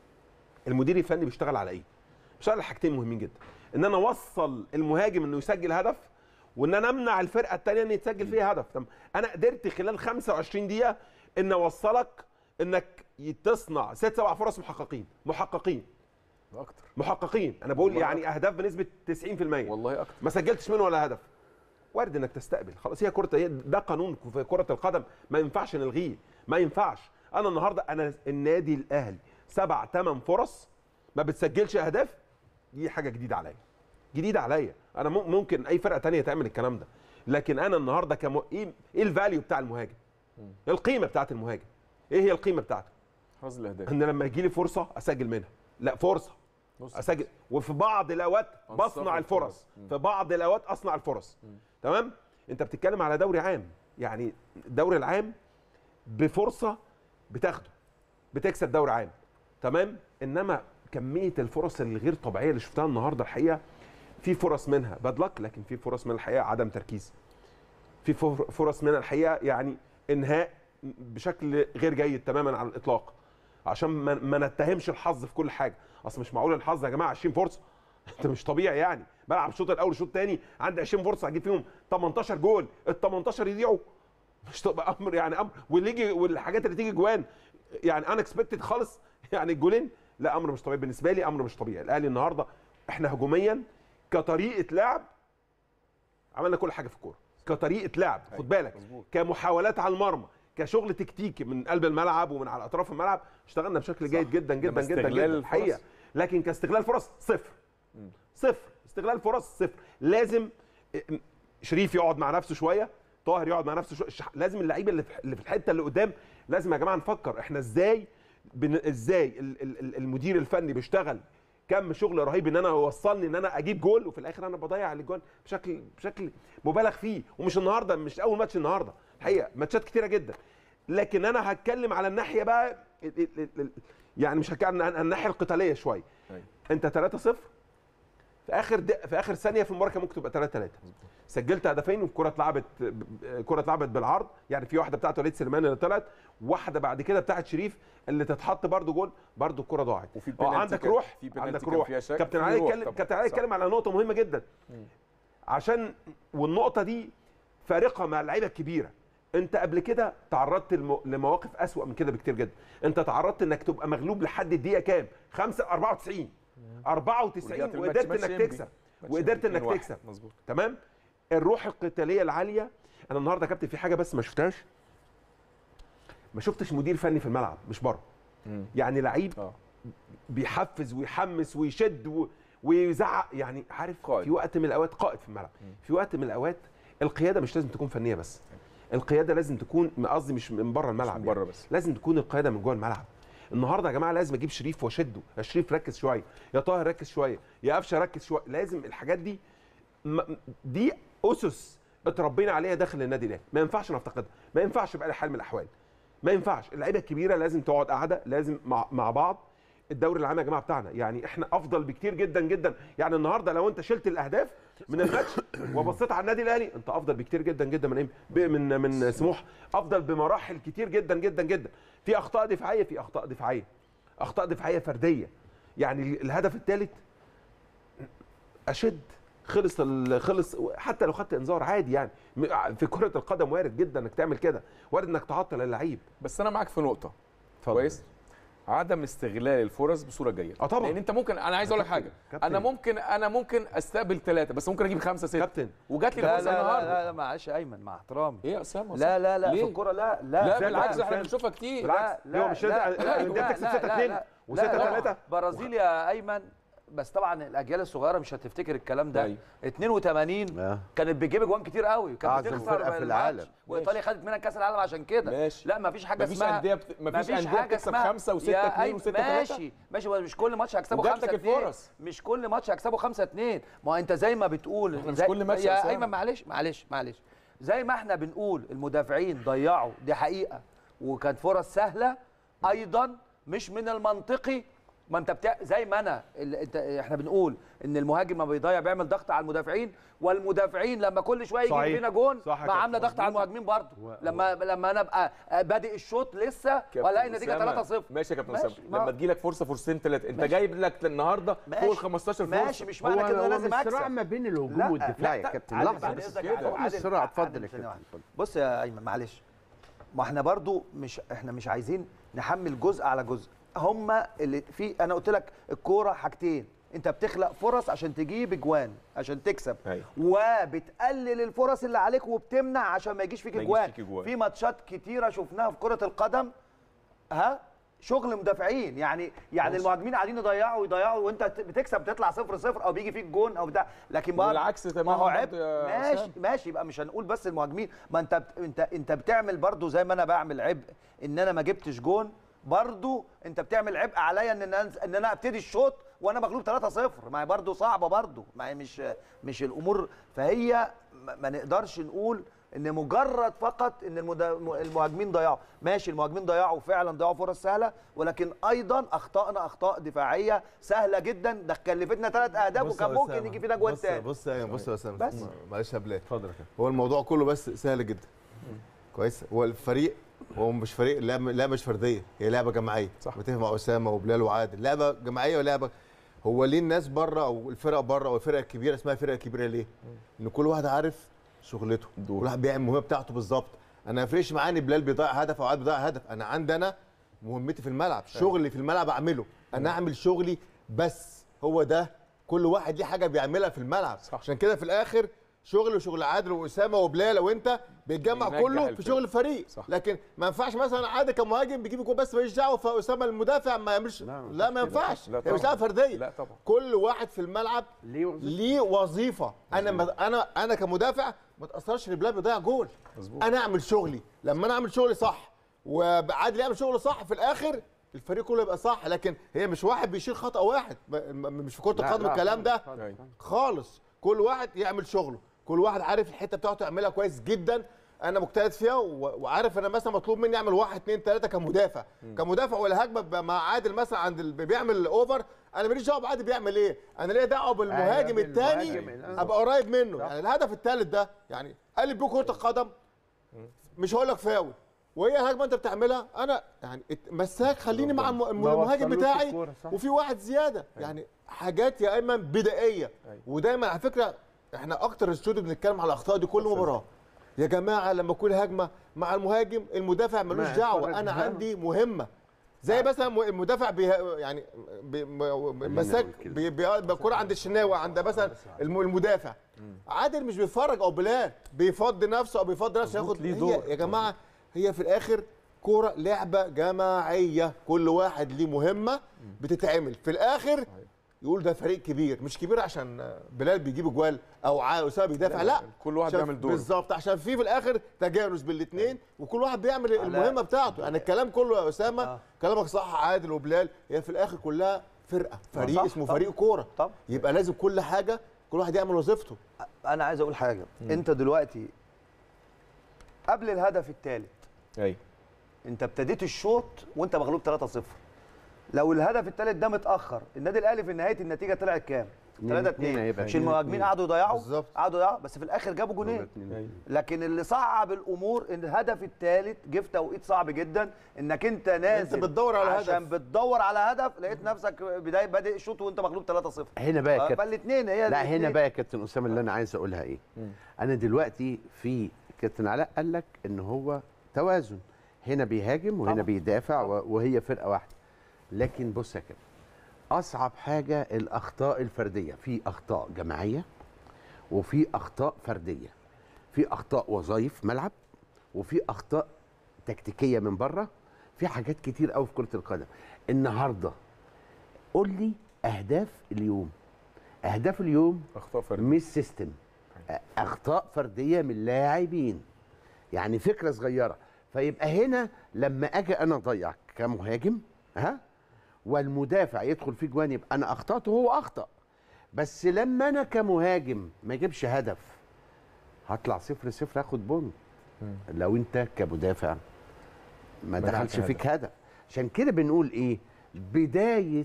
Speaker 5: المدير الفني بيشتغل على ايه؟ بيشتغل على حاجتين مهمين جدا، ان انا اوصل المهاجم انه يسجل هدف، وان انا امنع الفرقه الثانيه ان يتسجل فيها هدف. طب انا قدرت خلال 25 دقيقه ان اوصلك انك تصنع ست سبع فرص محققين
Speaker 1: اكتر
Speaker 5: محققين. انا بقول يعني اهداف بنسبه 90%،
Speaker 1: والله اكتر،
Speaker 5: ما سجلتش منه ولا هدف. وارد انك تستقبل، خلاص هي كره، ده قانون في كره القدم ما ينفعش نلغيه، ما ينفعش. انا النهارده انا النادي الاهلي 7 8 فرص ما بتسجلش اهداف، دي حاجه جديده عليا. انا ممكن اي فرقه ثانيه تعمل الكلام ده، لكن انا النهارده ايه الفاليو بتاع المهاجم؟ القيمه بتاعت المهاجم ايه هي؟ القيمه بتاعته
Speaker 1: حرز الاهداف،
Speaker 5: ان لما يجي لي فرصه اسجل منها، لا فرصه اسجل، وفي بعض الاوقات بصنع الفرص، في بعض الاوقات اصنع الفرص. تمام. انت بتتكلم على دوري عام، يعني الدوري العام بفرصه بتاخده بتكسب دوري عام، تمام. انما كميه الفرص الغير طبيعيه اللي شفتها النهارده الحقيقه، في فرص منها باد لك، لكن في فرص منها الحقيقه عدم تركيز، في فرص منها الحقيقه يعني انهاء بشكل غير جيد تماما على الاطلاق، عشان ما نتهمش الحظ في كل حاجه. اصل مش معقول الحظ يا جماعه 20 فرصه انت مش طبيعي يعني. بلعب الشوط الاول الشوط الثاني عندي 20 فرصه هجيب فيهم 18 جول، ال 18 يضيعوا، مش تبقى امر يعني امر. واللي يجي والحاجات اللي تيجي جوان يعني ان اكسبكتد خالص، يعني الجولين، لا امر مش طبيعي بالنسبه لي، امر مش طبيعي. الاهلي النهارده احنا هجوميا كطريقه لعب عملنا كل حاجه في الكوره، كطريقه لعب خد بالك، كمحاولات على المرمى، كشغل تكتيكي من قلب الملعب ومن على اطراف الملعب، اشتغلنا بشكل جيد جدا جدا جدا جدا الحقيقه. لكن كاستغلال فرص صفر، استغلال فرص صفر. لازم شريف يقعد مع نفسه شويه، طاهر يقعد مع نفسه شويه، لازم اللعيبه اللي في الحته اللي قدام لازم يا جماعه نفكر احنا ازاي المدير الفني بيشتغل كم شغل رهيب ان انا يوصلني ان انا اجيب جول، وفي الاخر انا بضيع الجول بشكل مبالغ فيه. ومش النهارده، مش اول ماتش النهارده الحقيقه، ماتشات كتيره جدا. لكن انا هتكلم على الناحيه بقى يعني مش هتكلم عن الناحيه القتاليه شويه. انت 3-0 في اخر ثانيه في المباراه كان ممكن تبقى 3-3، سجلت هدفين والكره اتلعبت بالعرض، يعني في واحده بتاعت وليد سليمان اللي طلعت، واحده بعد كده بتاعت شريف اللي تتحط برده جول، برده الكره ضاعت. عندك روح، كابتن علي اتكلم على نقطه مهمه جدا، عشان والنقطه دي فارقه مع اللعيبه الكبيره. انت قبل كده تعرضت لمواقف اسوأ من كده بكتير جدا. انت تعرضت انك تبقى مغلوب لحد الدقيقه كام؟ 94 وقدرت انك تكسب
Speaker 1: مظبوط.
Speaker 5: تمام. الروح القتاليه العاليه. انا النهارده يا كابتن في حاجه بس ما شفتش مدير فني في الملعب مش بره، يعني لعيب بيحفز ويحمس ويشد ويزعق، يعني عارف قائد. في وقت من الاوقات قائد في الملعب، في وقت من الاوقات القياده مش لازم تكون فنيه بس، القياده لازم تكون، قصدي مش من بره الملعب،
Speaker 1: مش بره يعني. بس
Speaker 5: لازم تكون القياده من جوه الملعب. النهارده يا جماعه لازم اجيب شريف واشده، يا شريف ركز شويه، يا طاهر ركز شويه، يا قفشه ركز شويه. لازم الحاجات دي اسس اتربينا عليها داخل النادي الاهلي، ما ينفعش نفتقدها، ما ينفعش باي حال من الاحوال، ما ينفعش. اللعيبه الكبيره لازم تقعد قاعده، لازم مع بعض. الدوري العام يا جماعه بتاعنا يعني احنا افضل بكتير جدا جدا، يعني النهارده لو انت شلت الاهداف من الماتش وبصيت على النادي الاهلي، انت افضل بكتير جدا جدا من من سموحه، افضل بمراحل كتير جدا جدا جدا. في اخطاء دفاعيه، في اخطاء دفاعيه، اخطاء دفاعيه فرديه. يعني الهدف الثالث اشد خلص حتى لو خدت انذار عادي، يعني في كره القدم وارد جدا انك تعمل كده، وارد انك تعطل اللعيب.
Speaker 1: بس انا معاك في نقطه
Speaker 5: اتفضل.
Speaker 1: كويس، عدم استغلال الفرص بصوره جيده.
Speaker 5: طبعا،
Speaker 1: لان انت ممكن، انا عايز اقول لك حاجه، انا ممكن استقبل 3 بس ممكن اجيب 5 6
Speaker 5: كابتن
Speaker 1: وجات لي
Speaker 3: لا
Speaker 1: الفرصه
Speaker 3: لا
Speaker 1: النهارده.
Speaker 3: لا لا معلش يا ايمن، مع احترامي.
Speaker 1: ايه يا اسامه؟
Speaker 3: لا لا لا
Speaker 1: ليه؟
Speaker 3: في الكوره لا
Speaker 1: لا بالعكس،
Speaker 3: لا
Speaker 1: احنا بنشوفها كتير.
Speaker 5: بالعكس، هو مش الانديه بتكسب 6-2 و6-3.
Speaker 3: برازيل يا ايمن، بس طبعا الاجيال الصغيره مش هتفتكر الكلام ده.
Speaker 1: أيوة.
Speaker 3: 82 كانت بتجيب اجوان كتير قوي، كانت
Speaker 4: أعظم فرقة في العالم.
Speaker 3: وايطاليا خدت منها كاس العالم عشان كده.
Speaker 1: ماشي.
Speaker 3: لا مفيش حاجه
Speaker 1: مفيش
Speaker 3: اسمها
Speaker 1: انديه مفيش انديه بتكسب 5 و6 2 و6 3.
Speaker 3: ماشي مش كل ماتش هيكسبوا 5
Speaker 1: وجات لك
Speaker 3: 2.
Speaker 1: الفرص.
Speaker 3: مش كل ماتش هيكسبوا 5 2. ما هو انت زي ما بتقول
Speaker 1: احنا مش كل ماتش
Speaker 3: يا ايمن، معلش زي ما احنا بنقول المدافعين ضيعوا، دي حقيقه، وكانت فرص سهله ايضا. مش من المنطقي، ما انت زي ما احنا بنقول ان المهاجم ما بيضيع بيعمل ضغط على المدافعين، والمدافعين لما كل شويه يجي فينا جون ما عامله ضغط على المهاجمين برضه. لما انا ابقى بادئ الشوط لسه والاقي النتيجه 3-0.
Speaker 1: ماشي يا كابتن اسامه، لما تجي لك فرصه فرصتين 3 انت جايب لك النهارده فوق ال 15 فرصه.
Speaker 3: ماشي، مش معنى كده لازم اكسب.
Speaker 4: الصراع ما بين الهجوم والدفاع يا كابتن. لحظه بس كده، هو الصراع. اتفضل يا كابتن.
Speaker 3: بص يا ايمن معلش، ما احنا برضو مش عايزين نحمل جزء على جزء. هما اللي في، انا قلت لك الكوره حاجتين، انت بتخلق فرص عشان تجيب اجوان عشان تكسب، وبتقلل الفرص اللي عليك وبتمنع عشان ما يجيش فيك اجوان. في ماتشات كتيره شفناها في كره القدم شغل مدافعين، يعني المهاجمين قاعدين يضيعوا وانت بتكسب، تطلع 0-0 او بيجي فيك جون او بتاع، لكن
Speaker 1: بالعكس تماما.
Speaker 3: ما هو عيب. ماشي يبقى مش هنقول بس المهاجمين، ما انت بتعمل برضو زي ما انا بعمل عبء ان انا ما جبتش جون، برضو انت بتعمل عبء عليا ان انا ابتدي الشوط وانا مغلوب 3-0. ما هي برضو صعبه، برضو ما هي مش الامور. فهي ما نقدرش نقول ان مجرد فقط ان المهاجمين ضيعوا. ماشي، المهاجمين ضيعوا فعلا، ضيعوا فرص سهله، ولكن ايضا اخطائنا اخطاء دفاعيه سهله جدا، ده كلفتنا 3 اهداف وكان ممكن يجي فينا جوان تاني.
Speaker 2: بص يا اسامه، معلش يا بلال،
Speaker 5: اتفضل.
Speaker 2: هو الموضوع كله بس سهل جدا. كويس، هو الفريق هو مش فريق، لا مش فرديه، هي لعبه جماعيه. متفق مع اسامه وبلال وعادل، لعبه جماعيه ولعبه. هو ليه الناس بره او الفرق بره او الفرقه الكبيره اسمها فرقه كبيره ليه؟ ان كل واحد عارف شغلته، كل واحد بيعمل المهمه بتاعته بالظبط. انا ما يفرقش معايا ان بلال بيضيع هدف او عادل بيضيع هدف، انا عندي مهمتي في الملعب، شغلي في الملعب اعمله، انا اعمل شغلي بس. هو ده، كل واحد ليه حاجه بيعملها في الملعب. صح. عشان كده في الاخر شغل وشغل عادل واسامه وبلال وانت بيتجمع كله في شغل الفريق. صح. لكن ما ينفعش مثلا عادل كمهاجم بيجيب جول بس ماليش دعوه، فاسامه المدافع ما يعملش. لا ما ينفعش، هي مش لعبه فرديه.
Speaker 1: لا طبعا،
Speaker 2: كل واحد في الملعب ليه وظيفه. انا كمدافع ما تاثرش ان بلال بيضيع جول. انا اعمل شغلي، لما انا اعمل شغلي صح وعادل يعمل شغله صح، في الاخر الفريق كله يبقى صح. لكن هي مش واحد بيشيل خطأ واحد، مش في كرة القدم الكلام ده خالص. كل واحد يعمل شغله، كل واحد عارف الحته بتاعته يعملها كويس جدا. انا مجتهد فيها وعارف انا مثلا مطلوب مني اعمل 1 2 3 كمدافع ولا هجمه مع عادل مثلا عند بيعمل اوفر، انا ماليش دعوه بعادل بيعمل ايه، انا ليا دعوه بالمهاجم الثاني ابقى قريب منه. يعني الهدف الثالث ده يعني قلب بيه كره القدم، مش هقول لك فاول، وهي هجمه انت بتعملها، انا يعني مساك خليني مع المهاجم بتاعي وفي واحد زياده. يعني حاجات يا ايمن بدائيه. ودايما على فكره احنا اكتر استوديو بنتكلم على الاخطاء دي كل مباراه. يا جماعه لما تكون هجمه مع المهاجم، المدافع ملوش دعوه، انا عندي مهمه. زي مثلا المدافع يعني مساك الكوره عند الشناوي، عند مثلا المدافع، عادل مش بيتفرج او بلال بيفضي نفسه او بيفضي نفسه ياخد ليه دور. يا جماعه هي في الاخر كوره لعبه جماعيه، كل واحد ليه مهمه بتتعمل. في الاخر يقول ده فريق كبير، مش كبير عشان بلال بيجيب جوال او اسامه بيدافع، لا
Speaker 1: كل واحد بيعمل دور
Speaker 2: بالظبط، عشان في الاخر تجانس بالاثنين وكل واحد بيعمل المهمه بتاعته. يعني الكلام كله يا اسامه كلامك صح، عادل وبلال، هي في الاخر كلها فرقه، فريق اسمه فريق كوره، يبقى لازم كل حاجه كل واحد يعمل وظيفته.
Speaker 3: انا عايز اقول حاجه، انت دلوقتي قبل الهدف الثالث انت ابتديت الشوط وانت مغلوب 3-0. لو الهدف الثالث ده متاخر، النادي الاهلي في نهايه النتيجه طلعت كام؟ 3-2 مش المهاجمين قعدوا يضيعوا
Speaker 2: بالظبط.
Speaker 3: قعدوا يضيعوا بس في الاخر جابوا جونين. لكن اللي صعب الامور ان الهدف الثالث جه في توقيت صعب جدا، انك انت نازل
Speaker 2: انت بتدور على
Speaker 3: عشان
Speaker 2: هدف.
Speaker 3: بتدور على هدف، لقيت نفسك بادئ الشوط وانت مغلوب 3-0.
Speaker 4: هنا بقى يا كابتن،
Speaker 3: فالاثنين هي
Speaker 4: لا
Speaker 3: الاتنين.
Speaker 4: هنا بقى يا كابتن اسامه اللي انا عايز اقولها ايه. انا دلوقتي في كابتن علاء قال لك ان هو توازن، هنا بيهاجم وهنا
Speaker 3: طبعا.
Speaker 4: بيدافع وهي فرقه واحده. لكن بص يا كابتن، اصعب حاجه الاخطاء الفرديه، في اخطاء جماعيه وفي اخطاء فرديه، في اخطاء وظائف ملعب وفي اخطاء تكتيكيه من بره، في حاجات كتير قوي في كره القدم. النهارده قول لي اهداف اليوم، اهداف اليوم
Speaker 1: اخطاء فرديه
Speaker 4: مش سيستم، اخطاء فرديه من لاعبين، يعني فكره صغيره. فيبقى هنا لما اجي انا اضيع كمهاجم والمدافع يدخل في جوان، يبقى انا اخطات وهو اخطا. بس لما انا كمهاجم ما اجيبش هدف هطلع 0-0 اخد بونت. لو انت كمدافع ما دخلش فيك هدف. عشان كده بنقول ايه، بدايه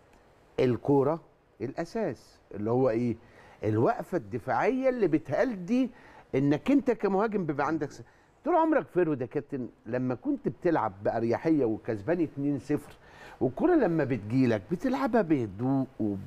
Speaker 4: الكوره الاساس اللي هو ايه، الوقفه الدفاعيه اللي بتهدي انك انت كمهاجم بيبقى عندك طول عمرك فيرود يا كابتن. لما كنت بتلعب باريحيه وكسبان 2-0 والكره لما بتجيلك بتلعبها بهدوء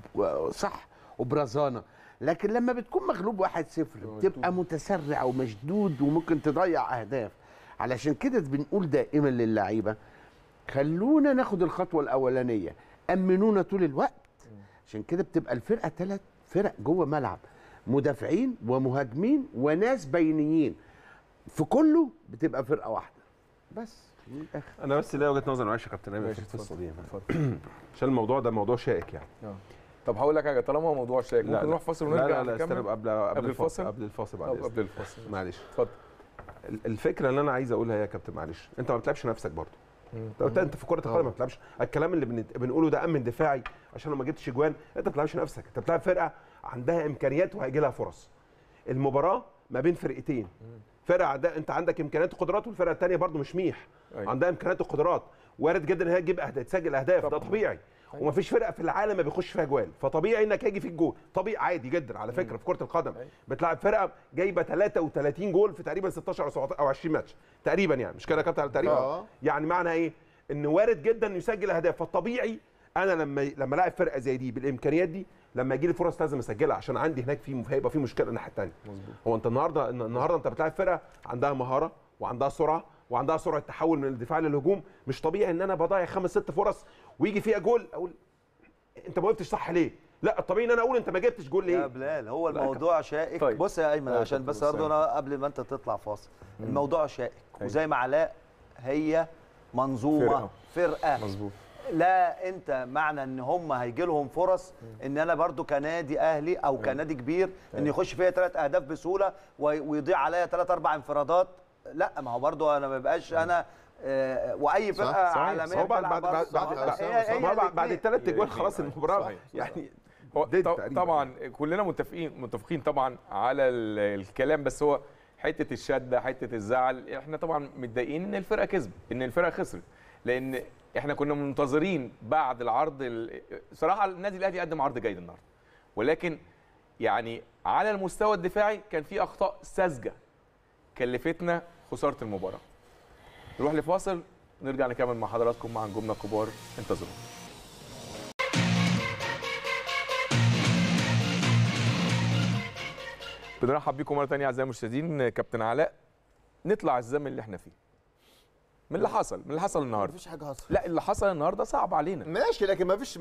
Speaker 4: وصح وبرزانه، لكن لما بتكون مغلوب 1-0 بتبقى متسرع ومشدود وممكن تضيع اهداف. علشان كده بنقول دائما للعيبه خلونا ناخد الخطوه الاولانيه، امنونا طول الوقت. عشان كده بتبقى الفرقه 3 فرق جوه ملعب، مدافعين ومهاجمين وناس بينيين، في كله بتبقى فرقه واحده بس.
Speaker 5: انا بس ليا وجهه نظر، معلش يا كابتن ايمن في القصه دي، عشان الموضوع ده موضوع شائك يعني.
Speaker 1: طب هقول لك حاجه، طالما هو موضوع شائك ممكن نروح فاصل ونرجع
Speaker 5: لا
Speaker 1: نكمل؟
Speaker 5: استنى قبل الفاصل. قبل الفاصل بعد
Speaker 1: قبل الفاصل
Speaker 5: معلش
Speaker 1: اتفضل.
Speaker 5: الفكره اللي انا عايز اقولها يا كابتن، معلش انت ما بتلعبش نفسك برضه. انت في كره القدم ما بتلعبش الكلام اللي بنقوله ده امن دفاعي عشان لو ما جبتش جوان. انت ما بتلعبش نفسك، انت بتلعب فرقه عندها امكانيات وهيجي لها فرص. المباراه ما بين فرقتين، فرقه انت عندك امكانيات وقدرات، والفرقه الثانيه برضه مش ميح عندها امكانيات وقدرات، وارد جدا ان هي تجيب تسجل اهداف، ده طبيعي. ومفيش فرقه في العالم ما بيخش فيها جوال، فطبيعي انك هيجي فيك جول، طبيعي عادي جدا. على فكره في كره القدم بتلعب فرقه جايبه 33 جول في تقريبا 16 او 20 ماتش تقريبا، يعني مش كده يا كابتن تقريبا؟ يعني معنى ايه؟ ان وارد جدا يسجل اهداف، فالطبيعي انا لما لاعب فرقه زي دي بالامكانيات دي، لما يجي لي فرص لازم اسجلها، عشان عندي هناك هيبقى في مشكله الناحيه الثانيه. هو انت النهارده انت بتلاعب فرقه عندها مهاره وعندها سرعه وعندها سرعه تحول من الدفاع للهجوم. مش طبيعي ان انا بضيع 5-6 فرص ويجي فيها جول اقول انت ما وقفتش صح ليه؟ لا الطبيعي ان انا اقول انت ما جبتش جول ليه؟
Speaker 3: يا بلال هو الموضوع شائك.
Speaker 1: طيب.
Speaker 3: بص يا ايمن عشان بس برضه انا قبل ما انت تطلع فاصل، الموضوع شائك وزي ما علاء هي منظومه فرقه
Speaker 1: مظبوط.
Speaker 3: لا انت معنى ان هم هيجي لهم فرص ان انا برضو كنادي اهلي او كنادي كبير ان يخش فيها 3 اهداف بسهوله ويضيع عليا 3-4 انفرادات. لا ما هو برضو انا ما بقاش انا واي فرقه عالميه
Speaker 5: هو بعد الثلاث اجوال خلاص المباراه يعني.
Speaker 1: طبعا كلنا متفقين طبعا على الكلام، بس هو حته الشده حته الزعل، احنا طبعا متضايقين ان الفرقه كسبت، ان الفرقه خسرت، لان احنا كنا منتظرين بعد العرض. صراحه النادي الاهلي قدم عرض جيد النهارده، ولكن يعني على المستوى الدفاعي كان في اخطاء ساذجه كلفتنا خساره المباراه. نروح لفاصل نرجع نكمل مع حضراتكم مع نجومنا الكبار، انتظرونا. بنرحب بيكم مره ثانيه اعزائي المشاهدين. كابتن علاء، نطلع الزمن اللي احنا فيه من اللي حصل النهارده.
Speaker 2: مفيش حاجه حصلت.
Speaker 1: لا اللي حصل النهارده صعب علينا
Speaker 2: ماشي، لكن مفيش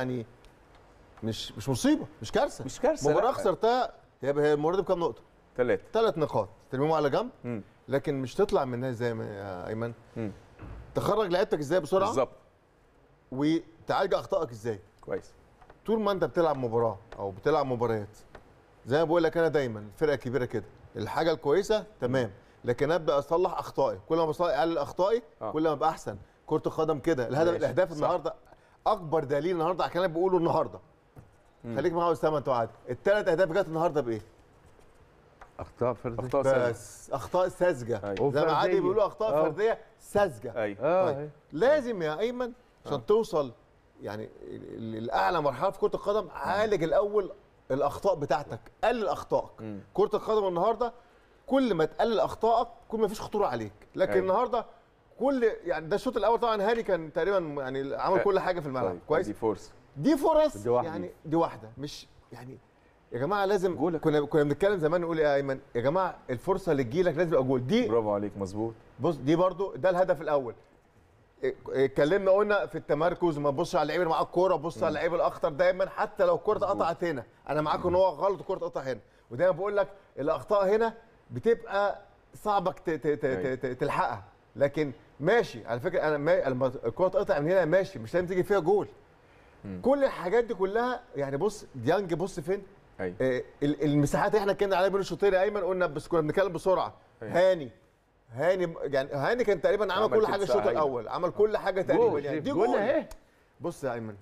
Speaker 2: مش مصيبه، مش كارثه.
Speaker 1: مش كارثه.
Speaker 2: مباراه خسرتها هي المباراه دي بكام نقطه؟ 3 نقاط ترميهم على جنب. لكن مش تطلع منها ازاي يا ايمن؟ تخرج لعيبتك ازاي بسرعه
Speaker 1: بالظبط،
Speaker 2: وتعالج اخطائك ازاي
Speaker 1: كويس.
Speaker 2: طول ما انت بتلعب مباراه او بتلعب مباريات، زي ما بقول لك انا دايما فرقه كبيره كده الحاجه الكويسه تمام، لكن ابدا اصلح اخطائي، كل ما اقلل اخطائي كل ما ابقى احسن. كره القدم كده، الاهداف النهارده اكبر دليل النهارده على الكلام اللي بقوله النهارده. خليك معايا يا اسامه انت وعادي، ال3 اهداف جت النهارده بايه؟
Speaker 4: اخطاء فرديه
Speaker 2: بس اخطاء ساذجه، زي ما عادي بيقولوا اخطاء فرديه ساذجه. طيب لازم يا ايمن عشان توصل يعني الاعلى مرحله في كره القدم، عالج الاول الاخطاء بتاعتك، قلل اخطائك. كره القدم النهارده كل ما تقلل اخطائك كل ما فيش خطوره عليك، لكن
Speaker 1: أيوة.
Speaker 2: النهارده كل يعني ده الشوط الاول طبعا هاني كان تقريبا يعني عمل كل حاجه في الملعب.
Speaker 1: طيب.
Speaker 2: كويس.
Speaker 1: دي فرصه.
Speaker 2: دي فرص
Speaker 4: دي واحدة.
Speaker 2: يعني دي واحده مش يعني يا جماعه لازم
Speaker 1: جولك.
Speaker 2: كنا بنتكلم زمان نقول يا ايمن يا جماعه الفرصه اللي تجيلك لازم يبقى جول. دي
Speaker 1: برافو عليك مظبوط.
Speaker 2: بص دي برضو ده الهدف الاول. اتكلمنا قلنا في التمركز ما تبصش على اللعيب اللي معاه الكوره، بص على اللعيب الاخطر دايما حتى لو الكوره اتقطعت هنا. انا معاك ان هو غلط الكوره اتقطع هنا، ودايما بقول لك الاخطاء هنا بتبقى صعبك تلحقها، لكن ماشي على فكره انا لما الكوره اتقطع من هنا ماشي مش لازم تيجي فيها جول. كل الحاجات دي كلها يعني بص ديانج بص فين. المساحات اللي احنا اتكلمنا عليها بين الشوطين يا ايمن قلنا بس كنا بنتكلم بسرعه. هاني يعني هاني كان تقريبا عمل كل حاجه الشوط الاول، عمل كل حاجه تقريبا يعني دي جول اهي. بص يا ايمن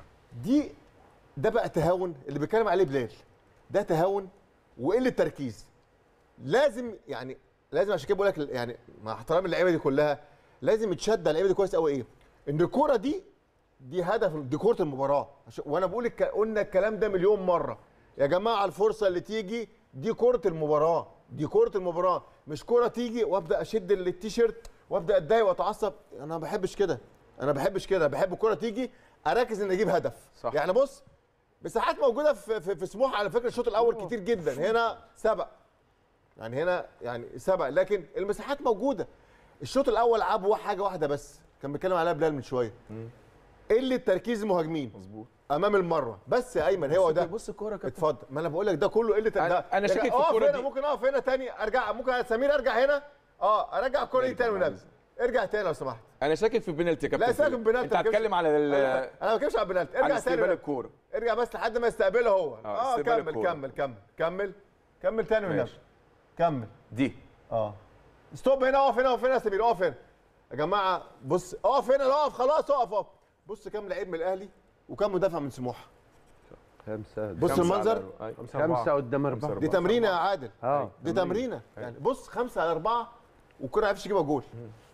Speaker 2: ده بقى تهاون اللي بيتكلم عليه بلال، ده تهاون وقله تركيز. لازم عشان كده بقول لك يعني مع احترام اللعيبه دي كلها لازم يتشد اللعيبه دي كويس قوي ان الكوره دي هدف، دي كوره المباراه. وانا بقول قلنا الكلام ده مليون مره يا جماعه، الفرصه اللي تيجي دي كوره المباراه، دي كوره المباراه، مش كوره تيجي وابدا اشد التيشيرت وابدا اتضايق واتعصب. انا ما بحبش كده، بحب الكوره تيجي اركز ان اجيب هدف. صح. يعني بص مساحات موجوده في سموحه على فكره الشوط الاول كتير جدا، هنا سبق يعني سبق، لكن المساحات موجوده. الشوط الاول لعبوا حاجه واحده بس كان بيتكلم عليها بلال من شويه، قله تركيز المهاجمين مظبوط امام المره. بس يا ايمن هو ده.
Speaker 1: بص الكوره كده
Speaker 2: اتفضل، ما انا بقول لك ده كله قله ده.
Speaker 1: انا شاكك في الكوره دي.
Speaker 2: ممكن اقف هنا تاني ارجع، ممكن سمير ارجع هنا ارجع الكوره دي تاني ونبدا. ارجع تاني لو سمحت.
Speaker 1: انا شاكك في بنالتي يا كابتن.
Speaker 2: لا ساكن بنالتي،
Speaker 1: انت هتتكلم على
Speaker 2: انا ما بتكلمش على بنالتي. ارجع تاني
Speaker 1: الكوره،
Speaker 2: ارجع بس لحد ما يستقبلها هو. كمل تاني ونبدا. كمل
Speaker 1: دي
Speaker 2: ستوب هنا، اقف هنا يا سمير، اقف هنا يا جماعه. بص اقف هنا، اقف خلاص اقف. بص كام لعيب من الاهلي وكام مدافع من سموحه.
Speaker 4: 5.
Speaker 2: بص المنظر
Speaker 4: 5 قدام 4.
Speaker 2: دي تمرينه يا عادل. دي تمرينه يعني. بص 5 على 4 والكره ما عرفش يجيبها جول.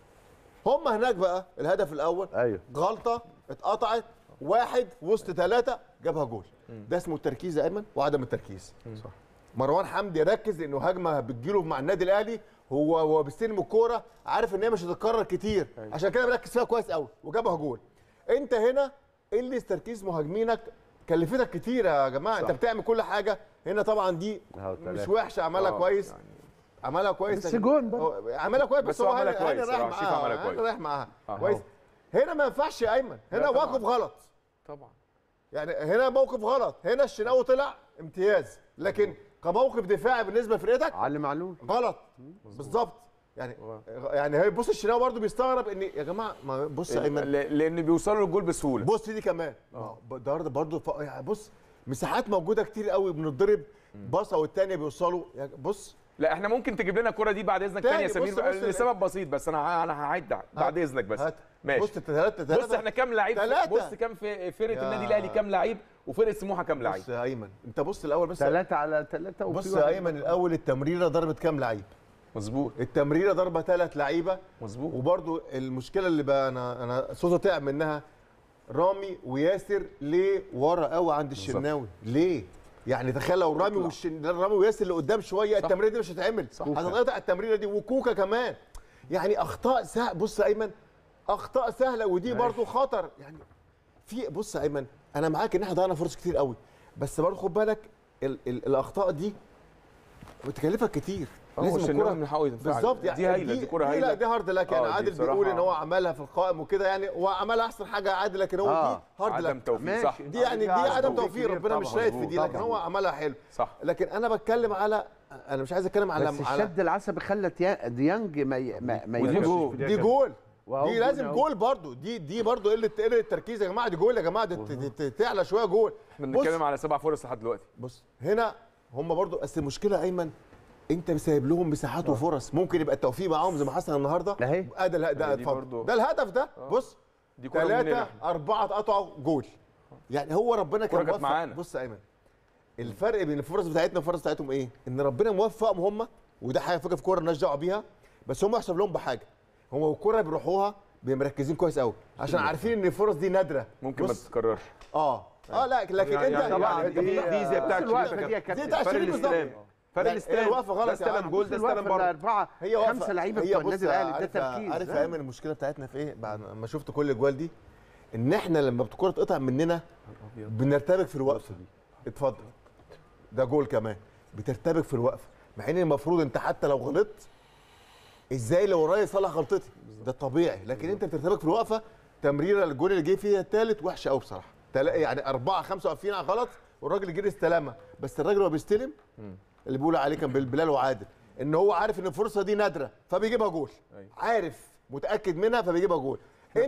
Speaker 2: هم هناك بقى الهدف الاول غلطه اتقطعت، واحد وسط 3 جابها جول. ده اسمه التركيز يا ايمن وعدم التركيز. صح. مروان حمدي ركز لانه هجمه بتجيله مع النادي الاهلي، هو بيستلم الكوره عارف ان هي مش هتتكرر كتير، عشان كده مركز فيها كويس قوي وجابها جول. انت هنا قله تركيز مهاجمينك كلفتك كتير يا جماعه. صح. انت بتعمل كل حاجه هنا طبعا دي مش وحشه، عملها كويس يعني. عملها كويس
Speaker 4: بس جون بقى
Speaker 2: عملها كويس، بس هو
Speaker 1: عملها كويس.
Speaker 2: رايح معاها كويس. هنا ما ينفعش يا ايمن، هنا موقف غلط
Speaker 1: طبعا.
Speaker 2: يعني هنا موقف غلط. هنا الشناوي طلع امتياز، لكن كموقف دفاعي بالنسبه لفرقتك
Speaker 4: علي معلول
Speaker 2: غلط بالظبط. يعني هي بص الشناوي برضه بيستغرب ان يا جماعه ما بص يا ايمن
Speaker 1: لان بيوصلوا للجول بسهوله.
Speaker 2: بص دي كمان النهارده برضه يعني بص مساحات موجوده كتير قوي بنضرب باصه والثانيه بيوصلوا. بص
Speaker 1: لا احنا ممكن تجيب لنا الكوره دي بعد اذنك تاني يا سمير لسبب بسيط، بس انا هعد بعد اذنك بس. ماشي.
Speaker 2: بص 3
Speaker 1: بص احنا كام لعيب، بص كام في فرقه النادي الاهلي كام لعيب وفرقه سموحه كام لعيب.
Speaker 2: بص يا ايمن انت بص الاول بس
Speaker 4: 3 على 3
Speaker 2: بص يا ايمن الاول التمريره ضربت كام لعيب؟
Speaker 1: مظبوط.
Speaker 2: التمريره ضربه 3 لعيبه
Speaker 1: مظبوط.
Speaker 2: وبرده المشكله اللي بقى انا صوته تعب منها رامي وياسر ليه ورا قوي عند الشناوي ليه؟ يعني تخيل لو رامي وياسر اللي قدام شويه التمريره دي مش هتتعمل، هتتقطع التمريره دي وكوكا كمان. يعني اخطاء بص يا ايمن اخطاء سهله ودي برده خطر يعني. في بص يا ايمن انا معاك ان احنا ضيعنا فرص كتير قوي، بس برضه خد بالك الاخطاء دي بتكلفك كتير. لازم الكوره
Speaker 1: من حقه يدفع
Speaker 2: بالظبط يعني.
Speaker 1: دي هايله، دي كوره هايله.
Speaker 2: لا دي هارد لك يعني. عادل بيقول ان هو عملها في القائم وكده يعني، هو عملها احسن حاجه عادل، لكن هو دي هارد لك.
Speaker 1: عدم توفيق. صح.
Speaker 2: دي يعني دي عدم توفيق، ربنا مش رايد في دي، لكن هو عملها حلو.
Speaker 1: صح.
Speaker 2: لكن انا بتكلم على انا مش عايز اتكلم على
Speaker 4: بس الشد العصبي خلت ديانج ما
Speaker 2: يجيبش دي جول. دي لازم جول برضو. دي برضو قله التركيز يا جماعه. دي جول يا جماعه، دي تعلى شويه جول.
Speaker 1: احنا بنتكلم على 7 فرص لحد دلوقتي.
Speaker 2: بص هنا هم برضو، بس المشكله ايمن انت سايب لهم مساحات وفرص، ممكن يبقى التوفيق معاهم زي ما حصل النهارده. ده اتفضل ده الهدف ده. بص 3 4 اتقطعوا جول. يعني هو ربنا كان موفق. بص يا ايمن الفرق بين الفرص بتاعتنا والفرص بتاعتهم ايه؟ ان ربنا موفقهم هم، وده حاجه فكره في كوره مالناش دعوه بيها، بس هم يحسب لهم بحاجه. هم الكوره بيروحوها مركزين كويس قوي عشان عارفين ان الفرص دي نادره
Speaker 1: ممكن ما تتكررش.
Speaker 2: لا لكن انت
Speaker 3: طبعا
Speaker 5: دي زي بتاعت
Speaker 4: الوقفه
Speaker 5: شريف
Speaker 4: دي يا
Speaker 5: كابتن.
Speaker 4: كابتن.
Speaker 2: دي بتاع
Speaker 5: فرق
Speaker 2: شريف بالظبط.
Speaker 5: الاستلام فرق
Speaker 2: يعني
Speaker 5: الاستلام
Speaker 2: الوقفة غلط
Speaker 5: ده
Speaker 2: يا
Speaker 5: استلم
Speaker 2: عم.
Speaker 5: جول ده استلم
Speaker 4: الوقفه
Speaker 5: بره.
Speaker 4: الاربعه
Speaker 2: هي واقفة.
Speaker 4: 5 لعيبه
Speaker 2: هي
Speaker 4: بتوع
Speaker 2: بص،
Speaker 4: النادي الاهلي ده
Speaker 2: عارف
Speaker 4: تركيز.
Speaker 2: عارف يا ايمن المشكله بتاعتنا في ايه بعد ما شفت كل الاجوال دي؟ ان احنا لما الكوره تقطع مننا بنرتبك في الوقفه. اتفضل. ده جول كمان بترتبك في الوقفه، مع ان المفروض انت حتى لو غلطت ازاي اللي ورايا يصلح غلطتي، ده الطبيعي، لكن انت بترتبك في الوقفه. تمريره الجول اللي جه فيها الثالث وحشه قوي بصراحه، يعني 4 5 واقفين على غلط والراجل جري استلمها، بس الراجل وهو بيستلم اللي بيقول عليه كان بلال وعادل ان هو عارف ان الفرصه دي نادره فبيجيبها جول. عارف متاكد منها فبيجيبها جول.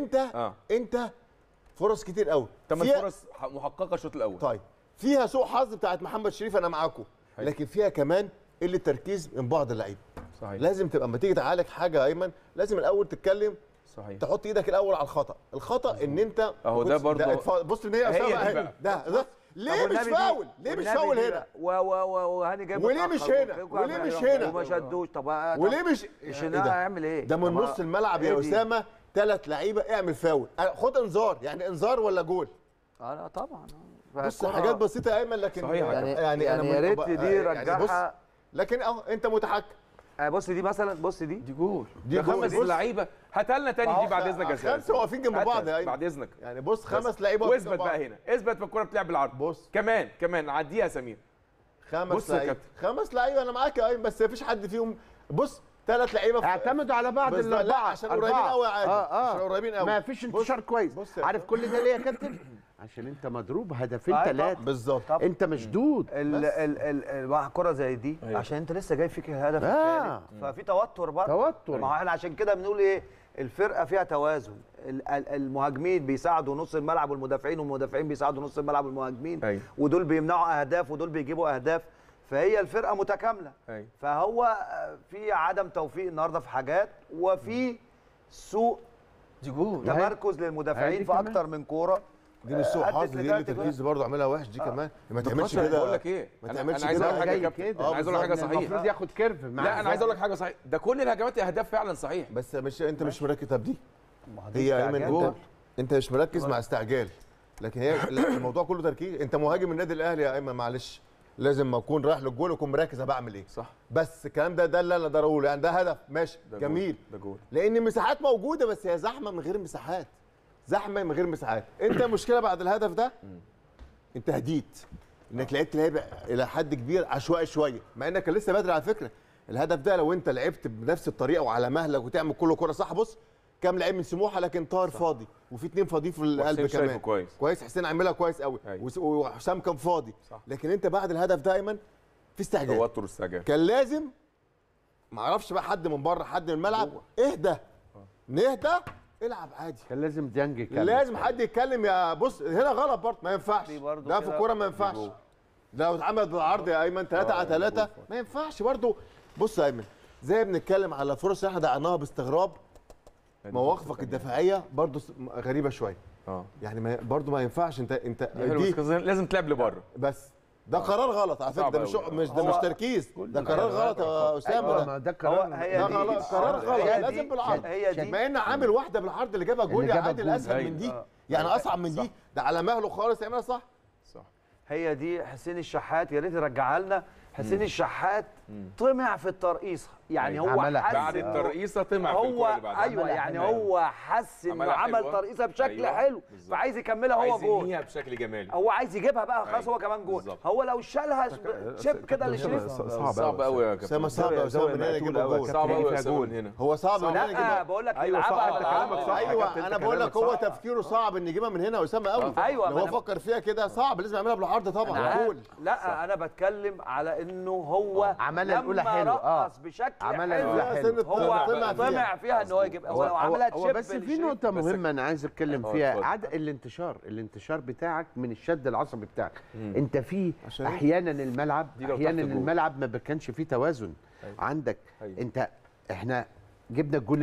Speaker 2: انت فرص كتير قوي،
Speaker 1: 8 فرص محققه الشوط الاول.
Speaker 2: طيب فيها سوء حظ بتاعت محمد شريف، انا معاكم، لكن فيها كمان قله تركيز من بعض اللعيبه.
Speaker 1: صحيح.
Speaker 2: لازم تبقى اما تيجي تعالج حاجه يا ايمن لازم الاول تتكلم.
Speaker 1: صحيح.
Speaker 2: تحط ايدك الاول على الخطا ان انت
Speaker 1: اهو ده برضه
Speaker 2: بص ان هي
Speaker 1: دي بقى.
Speaker 2: ده ليه مش فاول؟ ليه مش فاول هنا؟
Speaker 3: وهاني جايب
Speaker 2: وليه مش هنا؟ وليه مش هنا؟
Speaker 3: وما شدوش. طب
Speaker 2: وليه
Speaker 3: مش هيعمل ايه؟
Speaker 2: ده من نص الملعب يا اسامه 3 لعيبه اعمل فاول، خد انذار، يعني انذار ولا جول؟
Speaker 3: لا طبعا.
Speaker 2: بص حاجات بسيطه يا ايمن، لكن
Speaker 1: صحيح.
Speaker 3: يعني يا ريت دي رجعها.
Speaker 2: لكن انت متحكم.
Speaker 3: بص دي مثلا، بص دي
Speaker 1: جول،
Speaker 2: دي
Speaker 1: 5 لعيبه. هاتها لنا تاني دي بعد اذنك يا سيدي.
Speaker 2: 5 واقفين جنب بعض يا ايمن
Speaker 1: بعد اذنك.
Speaker 2: يعني بص 5 لعيبه
Speaker 1: واثبت بقى هنا، اثبت في الكوره بتلعب بالعرض.
Speaker 2: بص
Speaker 1: كمان عديها يا سمير.
Speaker 2: 5 لعيبه 5 لعيبه انا معاك يا ايمن، بس مفيش حد فيهم. بص 3 لعيبه
Speaker 4: اعتمدوا على بعض الاربعه.
Speaker 2: لا عشان قريبين قوي يا عادل. عشان قريبين قوي،
Speaker 4: ما فيش انتشار كويس. عارف كل ده ليه يا كابتن؟ عشان انت مضروب هدفين 3
Speaker 2: بالظبط.
Speaker 4: انت مشدود.
Speaker 3: الكره زي دي عشان انت لسه جاي فيك الهدف الثالث، ففي توتر برضه.
Speaker 4: توتر.
Speaker 3: ما هو احنا عشان كده بنقول ايه؟ الفرقه فيها توازن، المهاجمين بيساعدوا نص الملعب والمدافعين بيساعدوا نص الملعب والمهاجمين، ودول بيمنعوا اهداف ودول بيجيبوا اهداف، فهي الفرقه متكامله. فهو في عدم توفيق النهارده في حاجات، وفي سوء تمركز للمدافعين في اكتر من كوره.
Speaker 2: دي مش سوء حظ، دي اللي تركيز برضه عملها وحش دي كمان. ما تعملش كده.
Speaker 1: بقول لك ايه،
Speaker 2: ما تعملش
Speaker 1: انا عايز اقول لك حاجه يا
Speaker 4: كده.
Speaker 1: كابتن، انا عايز اقول لك حاجه صحيح.
Speaker 4: المفروض ياخد كيرف.
Speaker 1: لا انا عايز اقول لك حاجه صحيح، ده كل الهجمات اهداف فعلا صحيح،
Speaker 2: بس مش انت مركز. طب دي هي ايمن انت مش مركز مع استعجال، لكن هي الموضوع كله تركيز. انت مهاجم النادي الاهلي يا ايمن، معلش لازم اكون رايح للجول واكون مركز انا بعمل ايه.
Speaker 1: صح.
Speaker 2: بس الكلام ده اللي انا اقدر اقوله، يعني ده هدف ماشي جميل،
Speaker 1: ده جول،
Speaker 2: لان المساحات موجوده، بس هي زحمه من غير مساحات. زحمه من غير مساحات. انت المشكله بعد الهدف ده انت هديت انك لعبت لعيبه الى حد كبير عشوائي شويه، مع انك كان لسه بدري على فكره. الهدف ده لو انت لعبت بنفس الطريقه وعلى مهلك وتعمل كل كره صح، بص كام لعيب من سموحه لكن طاهر فاضي وفي 2 فاضيين في القلب كمان. كويس حسين عملها كويس قوي. وحسام كان فاضي. صح. لكن انت بعد الهدف ده ايمن في استعجال،
Speaker 1: توتر واستعجال.
Speaker 2: كان لازم ما اعرفش بقى حد من بره حد من الملعب اهدى نهدى العب عادي.
Speaker 4: كان لازم ديانج يتكلم،
Speaker 2: لازم حد يتكلم. يا بص هنا غلط برضه، ما ينفعش ده في الكوره، ما ينفعش. لو اتعمل بالعرض يا ايمن 3 على 3 ما ينفعش برضه. بص يا ايمن زي بنتكلم على فرص احنا ضيعناها باستغراب، مواقفك الدفاعيه برضه غريبه شويه. يعني برضه ما ينفعش. انت
Speaker 1: دي لازم تلعب لبره،
Speaker 2: بس ده قرار غلط على فكره. ده مش تركيز، ده قرار غلط يا اسامه.
Speaker 4: ده قرار
Speaker 2: غلط. لازم بالعرض.
Speaker 3: هي دي
Speaker 2: ما ان عامل واحده بالعرض اللي جابها جول يا عادل اسهل من دي، يعني اصعب من دي. ده على مهله خالص يعملها صح.
Speaker 3: هي دي حسين الشحات، يا ريت يرجعها لنا. حسين الشحات طمع في الترقيصه، يعني هو حس
Speaker 1: بعد الترقيصه طمع في
Speaker 3: الكوره اللي بعدها. ايوه يعني هو حس انه عمل ترقيصه بشكل حلو، فعايز يكملها هو جول،
Speaker 1: عايز بشكل جمالي،
Speaker 3: هو عايز يجيبها بقى خلاص هو كمان جول. هو لو شالها شيب كده لشريف
Speaker 1: صعب قوي يا كابتن.
Speaker 2: صعب قوي ان انا اجيب جول.
Speaker 1: صعب قوي يا جول هنا.
Speaker 2: هو صعب ان انا
Speaker 3: اجيبها. بقول لك يلعبها.
Speaker 2: ايوه انا بقول لك هو تفكيره صعب ان يجيبها من هنا يا اسامه قوي.
Speaker 3: ايوه
Speaker 2: لو هو فكر فيها كده صعب، لازم يعملها بالعرض طبعا جول.
Speaker 3: لا انا بتكلم على انه هو
Speaker 4: عملها الاولى حلو.
Speaker 3: رقص بشكل حلو. هو طمع فيها ان هو يجيب. هو لو عملها تشيب.
Speaker 4: بس في نقطه مهمه انا عايز اتكلم فيها، عدم الانتشار بتاعك من الشد العصبي بتاعك. انت في احيانا الملعب ما كانش فيه توازن عندك. احنا جبنا الجون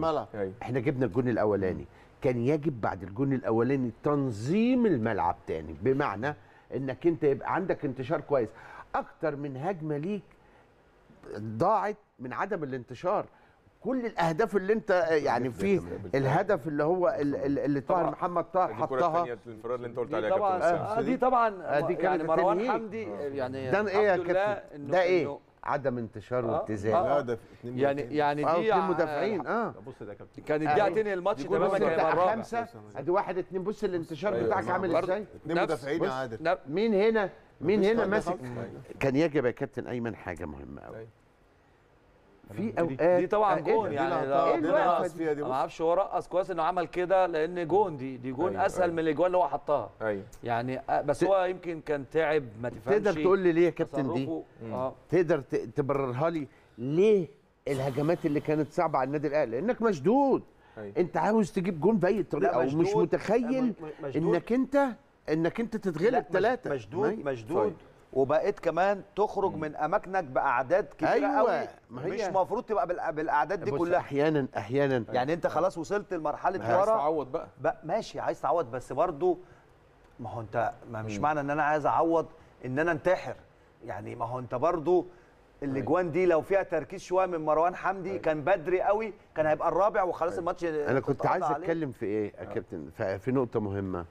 Speaker 4: الاولاني، كان يجب بعد الجون الاولاني تنظيم الملعب تاني، بمعنى انك انت يبقى عندك انتشار كويس. اكتر من هجمه ليك ضاعت من عدم الانتشار. كل الاهداف اللي انت يعني في الهدف اللي هو اللي طاهر محمد طاهر حطها.
Speaker 1: الانفراد اللي انت قلت عليها
Speaker 3: دي طبعا دي طبعا
Speaker 4: دي كانت
Speaker 3: يعني مروان
Speaker 4: التنهيد.
Speaker 3: حمدي يعني
Speaker 4: ده ايه يا
Speaker 3: الحمد لله
Speaker 4: كابتن؟ ده ايه؟ عدم انتشار واتزان.
Speaker 2: هدف
Speaker 3: يعني دي
Speaker 4: اتنين مدافعين.
Speaker 5: بص ده يا كابتن،
Speaker 3: كانت دي هتنهي الماتش تماما.
Speaker 4: بص
Speaker 3: كان
Speaker 4: انت
Speaker 3: هيبقى الرابع.
Speaker 4: 5 ادي 1 2. بص الانتشار بتاعك عامل ازاي؟
Speaker 2: 2 مدافعين يا عادل.
Speaker 4: مين هنا
Speaker 2: مفيش حد
Speaker 4: ماسك؟
Speaker 2: خالص.
Speaker 4: كان يجب يا كابتن ايمن حاجه مهمه قوي في اوقات
Speaker 3: دي طبعا
Speaker 4: إيه
Speaker 3: جون
Speaker 4: ده؟
Speaker 3: يعني
Speaker 2: دي
Speaker 4: الوقفة
Speaker 2: رقص فيها دي.
Speaker 3: ما اعرفش هو رقص كويس انه عمل كده لان جون دي جون
Speaker 1: أيوة،
Speaker 3: اسهل
Speaker 1: أيوة.
Speaker 3: من الاجوان اللي هو حطها
Speaker 1: ايوه
Speaker 3: يعني بس هو يمكن كان تعب ما تفهمش.
Speaker 4: تقدر تقول لي ليه يا كابتن دي؟
Speaker 3: تصرفه.
Speaker 4: تقدر تبررها لي ليه الهجمات اللي كانت صعبه على النادي الاهلي؟ لانك مشدود.
Speaker 1: أيوة.
Speaker 4: انت عاوز تجيب جون باي طريقه
Speaker 3: لا،
Speaker 4: ومش
Speaker 3: مشدود.
Speaker 4: متخيل
Speaker 3: مشدود.
Speaker 4: انك انت تتغلب 3.
Speaker 3: مشدود وبقيت كمان تخرج من اماكنك باعداد كبيره
Speaker 4: أيوة،
Speaker 3: قوي
Speaker 4: ما هي-
Speaker 3: مش المفروض تبقى بالاعداد دي
Speaker 4: بص
Speaker 3: كلها.
Speaker 4: احيانا
Speaker 3: يعني انت خلاص وصلت لمرحله
Speaker 1: عايز
Speaker 3: ورا
Speaker 1: تعوض بقى.
Speaker 3: ماشي عايز تعوض بس برضو ما هو انت ما مش معنى ان انا عايز اعوض ان انا انتحر يعني. ما هو انت برضو الاجوان دي لو فيها تركيز شويه من مروان حمدي كان بدري قوي كان هيبقى الرابع وخلاص الماتش.
Speaker 4: انا كنت عايز
Speaker 3: اتقضى عليه.
Speaker 4: اتكلم في ايه يا كابتن في نقطه مهمه.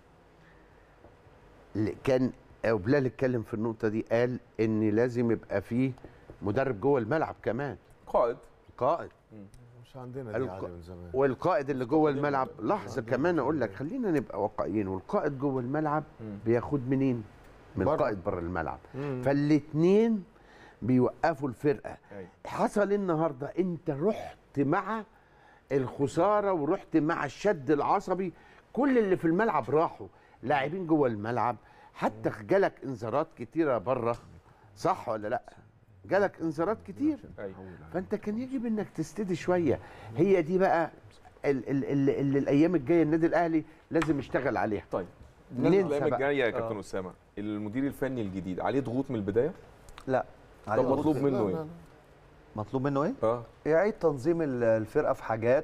Speaker 4: كان بلال اتكلم في النقطه دي، قال ان لازم يبقى فيه مدرب جوه الملعب كمان،
Speaker 1: قائد
Speaker 2: مش عندنا دي عادي من زمان.
Speaker 4: والقائد اللي جوه الملعب لحظه كمان اقول لك خلينا نبقى واقعيين. والقائد جوه الملعب بياخد منين؟ من
Speaker 2: بره.
Speaker 4: القائد بره الملعب. فالاثنين بيوقفوا الفرقه.
Speaker 1: أيوة.
Speaker 4: حصل النهارده انت رحت مع الخساره ورحت مع الشد العصبي، كل اللي في الملعب راحوا، لاعبين جوه الملعب، حتى جالك انذارات كتيره بره، صح ولا لا؟ جالك انذارات كتير.
Speaker 1: أيوة.
Speaker 4: فانت كان يجب انك تستدي شويه. هي دي بقى اللي الايام الجايه النادي الاهلي لازم يشتغل عليها.
Speaker 1: طيب
Speaker 4: ننسى
Speaker 1: الايام
Speaker 4: بقى.
Speaker 1: الجايه يا كابتن اسامه، المدير الفني الجديد عليه ضغوط من البدايه؟
Speaker 3: لا
Speaker 1: طب مطلوب منه
Speaker 2: لا،
Speaker 1: ايه؟
Speaker 3: مطلوب منه ايه؟
Speaker 1: اه
Speaker 3: يعيد تنظيم الفرقه في حاجات.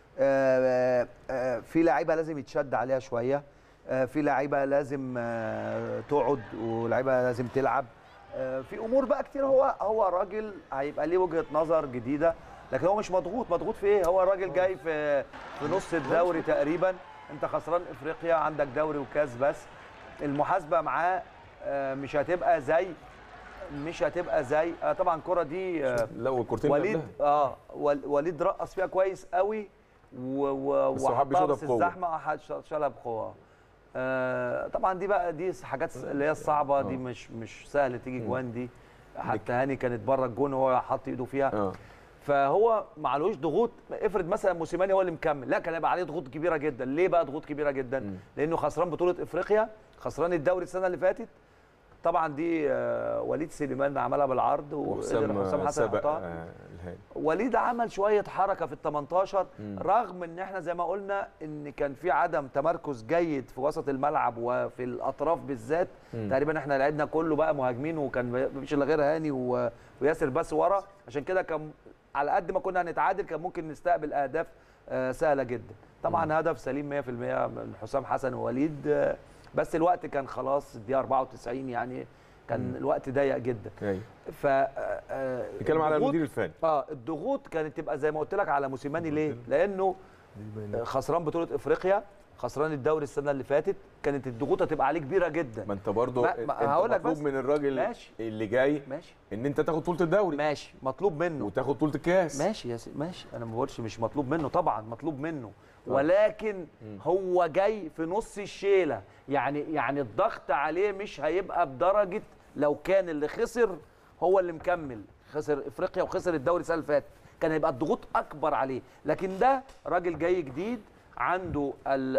Speaker 3: في لعيبه لازم يتشد عليها شويه، في لعيبه لازم تقعد ولاعيبه لازم تلعب. في امور بقى كتير. هو راجل هيبقى ليه وجهه نظر جديده لكن هو مش مضغوط في ايه؟ هو الراجل جاي في نص الدوري تقريبا، انت خسران افريقيا، عندك دوري وكاس بس. المحاسبه معاه مش هتبقى زي طبعا الكره دي
Speaker 1: لو الكورتين
Speaker 3: وليد وليد رقص فيها كويس قوي
Speaker 1: بس هو حب
Speaker 3: وحطها
Speaker 1: يشوطها
Speaker 3: بس
Speaker 1: بقوة.
Speaker 3: الزحمه شالها بقوه. طبعا دي بقى دي حاجات اللي هي الصعبه دي مش سهل تيجي جوان دي. حتى هاني كانت بره الجون وهو حط ايده فيها. فهو معلوش ضغوط. افرض مثلا موسيماني هو اللي مكمل، لا كان هيبقى عليه ضغوط كبيره جدا. ليه بقى ضغوط كبيره جدا؟ لانه خسران بطوله افريقيا، خسران الدوري السنه اللي فاتت. طبعا دي وليد سليمان عملها بالعرض وقدر حسام حسن يحطها. وليد عمل شويه حركه في ال18 رغم ان احنا زي ما قلنا ان كان في عدم تمركز جيد في وسط الملعب وفي الاطراف بالذات. تقريبا احنا لعبنا كله بقى مهاجمين وكان مفيش الا غير هاني وياسر بس ورا، عشان كده كان على قد ما كنا هنتعادل كان ممكن نستقبل اهداف سهله جدا. طبعا هدف سليم 100% من حسام حسن ووليد، بس الوقت كان خلاص الدقيقه 94 يعني كان الوقت ضيق جدا.
Speaker 1: ايوه.
Speaker 3: ف
Speaker 1: نتكلم على المدير الفني.
Speaker 3: الضغوط كانت تبقى زي ما قلت لك على موسيماني. ليه؟ لانه خسران بطوله افريقيا، خسران الدوري السنه اللي فاتت، كانت الضغوط هتبقى عليه كبيره جدا.
Speaker 1: ما انت برضه
Speaker 3: هقول لك
Speaker 1: مطلوب من الراجل
Speaker 3: ماشي.
Speaker 1: اللي جاي
Speaker 3: ماشي
Speaker 1: ان انت تاخد بطوله الدوري.
Speaker 3: ماشي مطلوب منه
Speaker 1: وتاخد بطوله الكاس.
Speaker 3: ماشي يا سيدي ماشي. انا ما بقولش مش مطلوب منه، طبعا مطلوب منه، ولكن هو جاي في نص الشيله. يعني الضغط عليه مش هيبقى بدرجه لو كان اللي خسر هو اللي مكمل، خسر افريقيا وخسر الدوري السنه اللي فاتت، كان هيبقى الضغوط اكبر عليه. لكن ده راجل جاي جديد عنده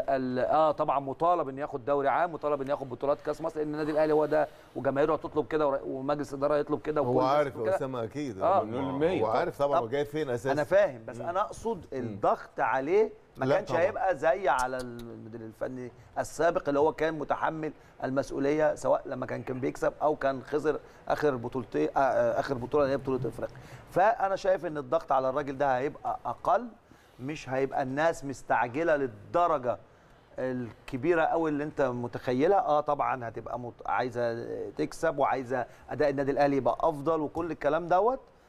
Speaker 3: طبعا مطالب ان ياخد دوري عام، مطالب ان ياخد بطولات كاس مصر، لان النادي الاهلي هو ده وجماهيره هتطلب كده ومجلس الاداره يطلب كده.
Speaker 2: هو عارف يا اسامه اكيد. هو عارف طبعا هو جاي فين اساسا.
Speaker 3: انا فاهم، بس انا اقصد الضغط عليه ما كانش هيبقى زي على المدير الفني السابق اللي هو كان متحمل المسؤوليه، سواء لما كان بيكسب او كان خسر اخر بطولتين، اخر بطوله اللي هي بطوله افريقيا. فانا شايف ان الضغط على الراجل ده هيبقى اقل، مش هيبقى الناس مستعجله للدرجه الكبيره قوي اللي انت متخيلها. طبعا هتبقى عايزه تكسب وعايزه اداء النادي الاهلي يبقى افضل وكل الكلام دوت،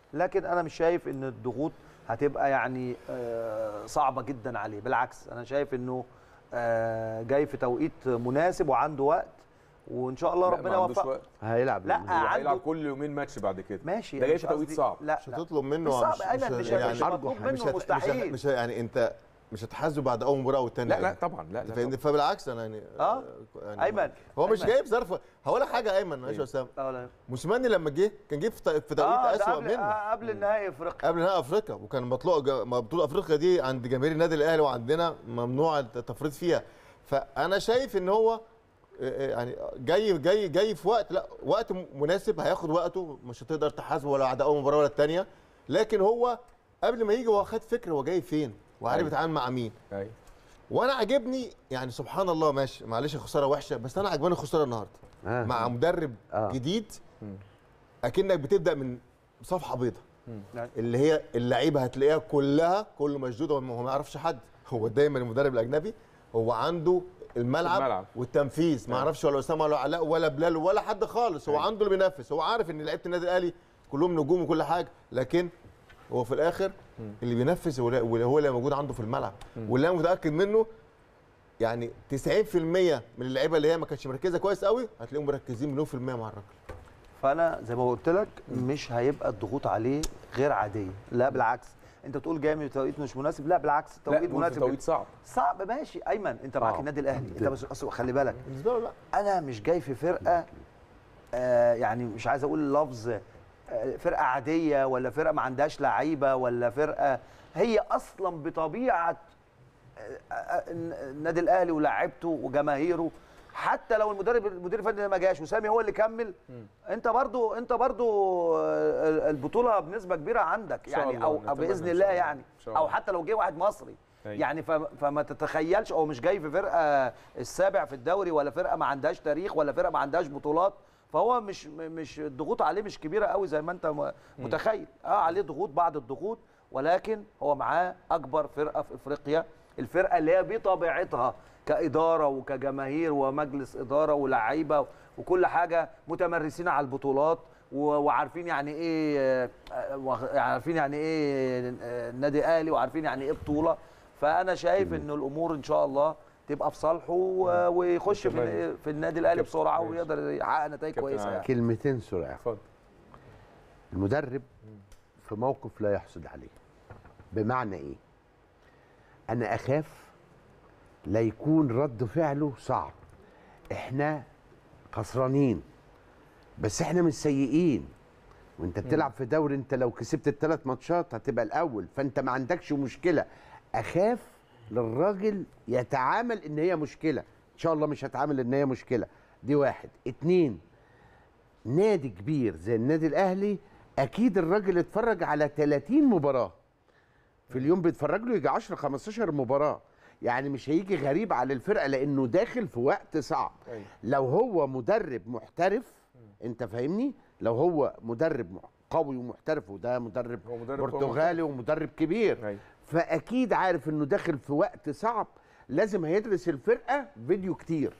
Speaker 3: لكن انا مش شايف ان الضغوط هتبقى يعني صعبه جدا عليه. بالعكس انا شايف انه جاي في توقيت مناسب وعنده وقت، وان شاء الله ربنا يوفقه.
Speaker 4: هيلعب.
Speaker 3: لا
Speaker 1: هيلعب كل يومين ماتش بعد كده.
Speaker 3: ماشي،
Speaker 1: ده جاي في توقيت صعب.
Speaker 3: لا
Speaker 2: مش هتطلب منه.
Speaker 3: مش صعب ايمن، مش مطلوب منه مستحيل.
Speaker 2: مش يعني انت مش هتحاسبه بعد اول مباراه والثانيه.
Speaker 1: لا طبعا لا
Speaker 2: فاهمني؟ فبالعكس انا يعني
Speaker 3: يعني ايمن
Speaker 2: هو مش جايب ظرف. هقول لك حاجه ايمن ماشي يا اسامه. موسيماني لما جه كان جه في توقيت اسوء منه
Speaker 3: قبل النهائي افريقيا.
Speaker 2: قبل نهائي افريقيا، وكان مطلوب بطوله افريقيا دي عند جماهير النادي الاهلي وعندنا ممنوع التفريط فيها. فانا شايف ان هو يعني جاي في وقت مناسب، هياخد وقته، مش هتقدر تحاسبه ولا بعد اول مباراه ولا الثانيه. لكن هو قبل ما يجي هو خد فكره هو جاي فين وعارف يتعامل مع مين. وانا عاجبني يعني سبحان الله. ماشي معلش خساره وحشه، بس انا عجباني الخساره النهارده مع مدرب جديد. اكنك بتبدا من صفحه بيضاء، اللي هي اللعيبه هتلاقيها كله مشدود، هو ما يعرفش حد. هو دايما المدرب الاجنبي هو عنده الملعب والتنفيذ، ما يعرفش ولا اسامه ولا علاء ولا بلال ولا حد خالص. هو عنده اللي بينفذ. هو عارف ان لعيبه النادي الاهلي كلهم نجوم وكل حاجه، لكن هو في الاخر اللي بينفذ هو اللي موجود عنده في الملعب. واللي انا متاكد منه يعني 90% من اللعيبه اللي هي ما كانتش مركزه كويس قوي هتلاقيهم مركزين مليون في الميه مع الراجل.
Speaker 3: فانا زي ما قلت لك مش هيبقى الضغوط عليه غير عاديه، لا بالعكس. انت بتقول جاي من توقيت مش مناسب، لا بالعكس التوقيت مناسب.
Speaker 1: توقيت صعب
Speaker 3: ماشي ايمن، انت معاك النادي الاهلي. انت بس خلي بالك
Speaker 2: بالنسبه له لا،
Speaker 3: انا مش جاي في فرقه يعني مش عايز اقول لفظ فرقه عاديه ولا فرقه ما عندهاش لعيبه ولا فرقه هي اصلا بطبيعه النادي الاهلي ولاعيبته وجماهيره. حتى لو المدير الفني ما جاش وسامي هو اللي كمل، انت برضو البطوله بنسبه كبيره عندك يعني، او باذن الله يعني، او حتى لو جه واحد مصري يعني. فما تتخيلش هو مش جاي في فرقه السابع في الدوري ولا فرقه ما عندهاش تاريخ ولا فرقه ما عندهاش بطولات. فهو مش الضغوط عليه مش كبيره قوي زي ما انت متخيل. عليه ضغوط بعض الضغوط، ولكن هو معاه اكبر فرقه في افريقيا، الفرقه اللي هي بطبيعتها كاداره وكجماهير ومجلس اداره ولاعيبه وكل حاجه متمرسين على البطولات وعارفين يعني ايه، النادي الاهلي، وعارفين يعني ايه بطوله. فانا شايف ان الامور ان شاء الله تبقى في صالحه ويخش في النادي الاهلي بسرعه ويقدر يحقق نتائج كويسه يعني.
Speaker 4: كلمتين سرعه.
Speaker 1: اتفضل.
Speaker 4: المدرب في موقف لا يحسد عليه. بمعنى ايه؟ انا اخاف لا يكون رد فعله صعب. احنا خسرانين بس احنا مش سيئين، وانت بتلعب في دوري انت لو كسبت الثلاث ماتشات هتبقى الاول، فانت ما عندكش مشكله. اخاف للراجل يتعامل ان هي مشكله. ان شاء الله مش هتعامل ان هي مشكله. دي واحد. اتنين، نادي كبير زي النادي الاهلي اكيد الراجل اتفرج على 30 مباراه في اليوم، بيتفرج له يجي 10 15 مباراه، يعني مش هيجي غريب على الفرقه لانه داخل في وقت صعب. لو هو مدرب محترف، انت فاهمني، لو هو مدرب قوي ومحترف، وده مدرب برتغالي ومدرب كبير، فاكيد عارف انه داخل في وقت صعب، لازم هيدرس الفرقه فيديو كتير.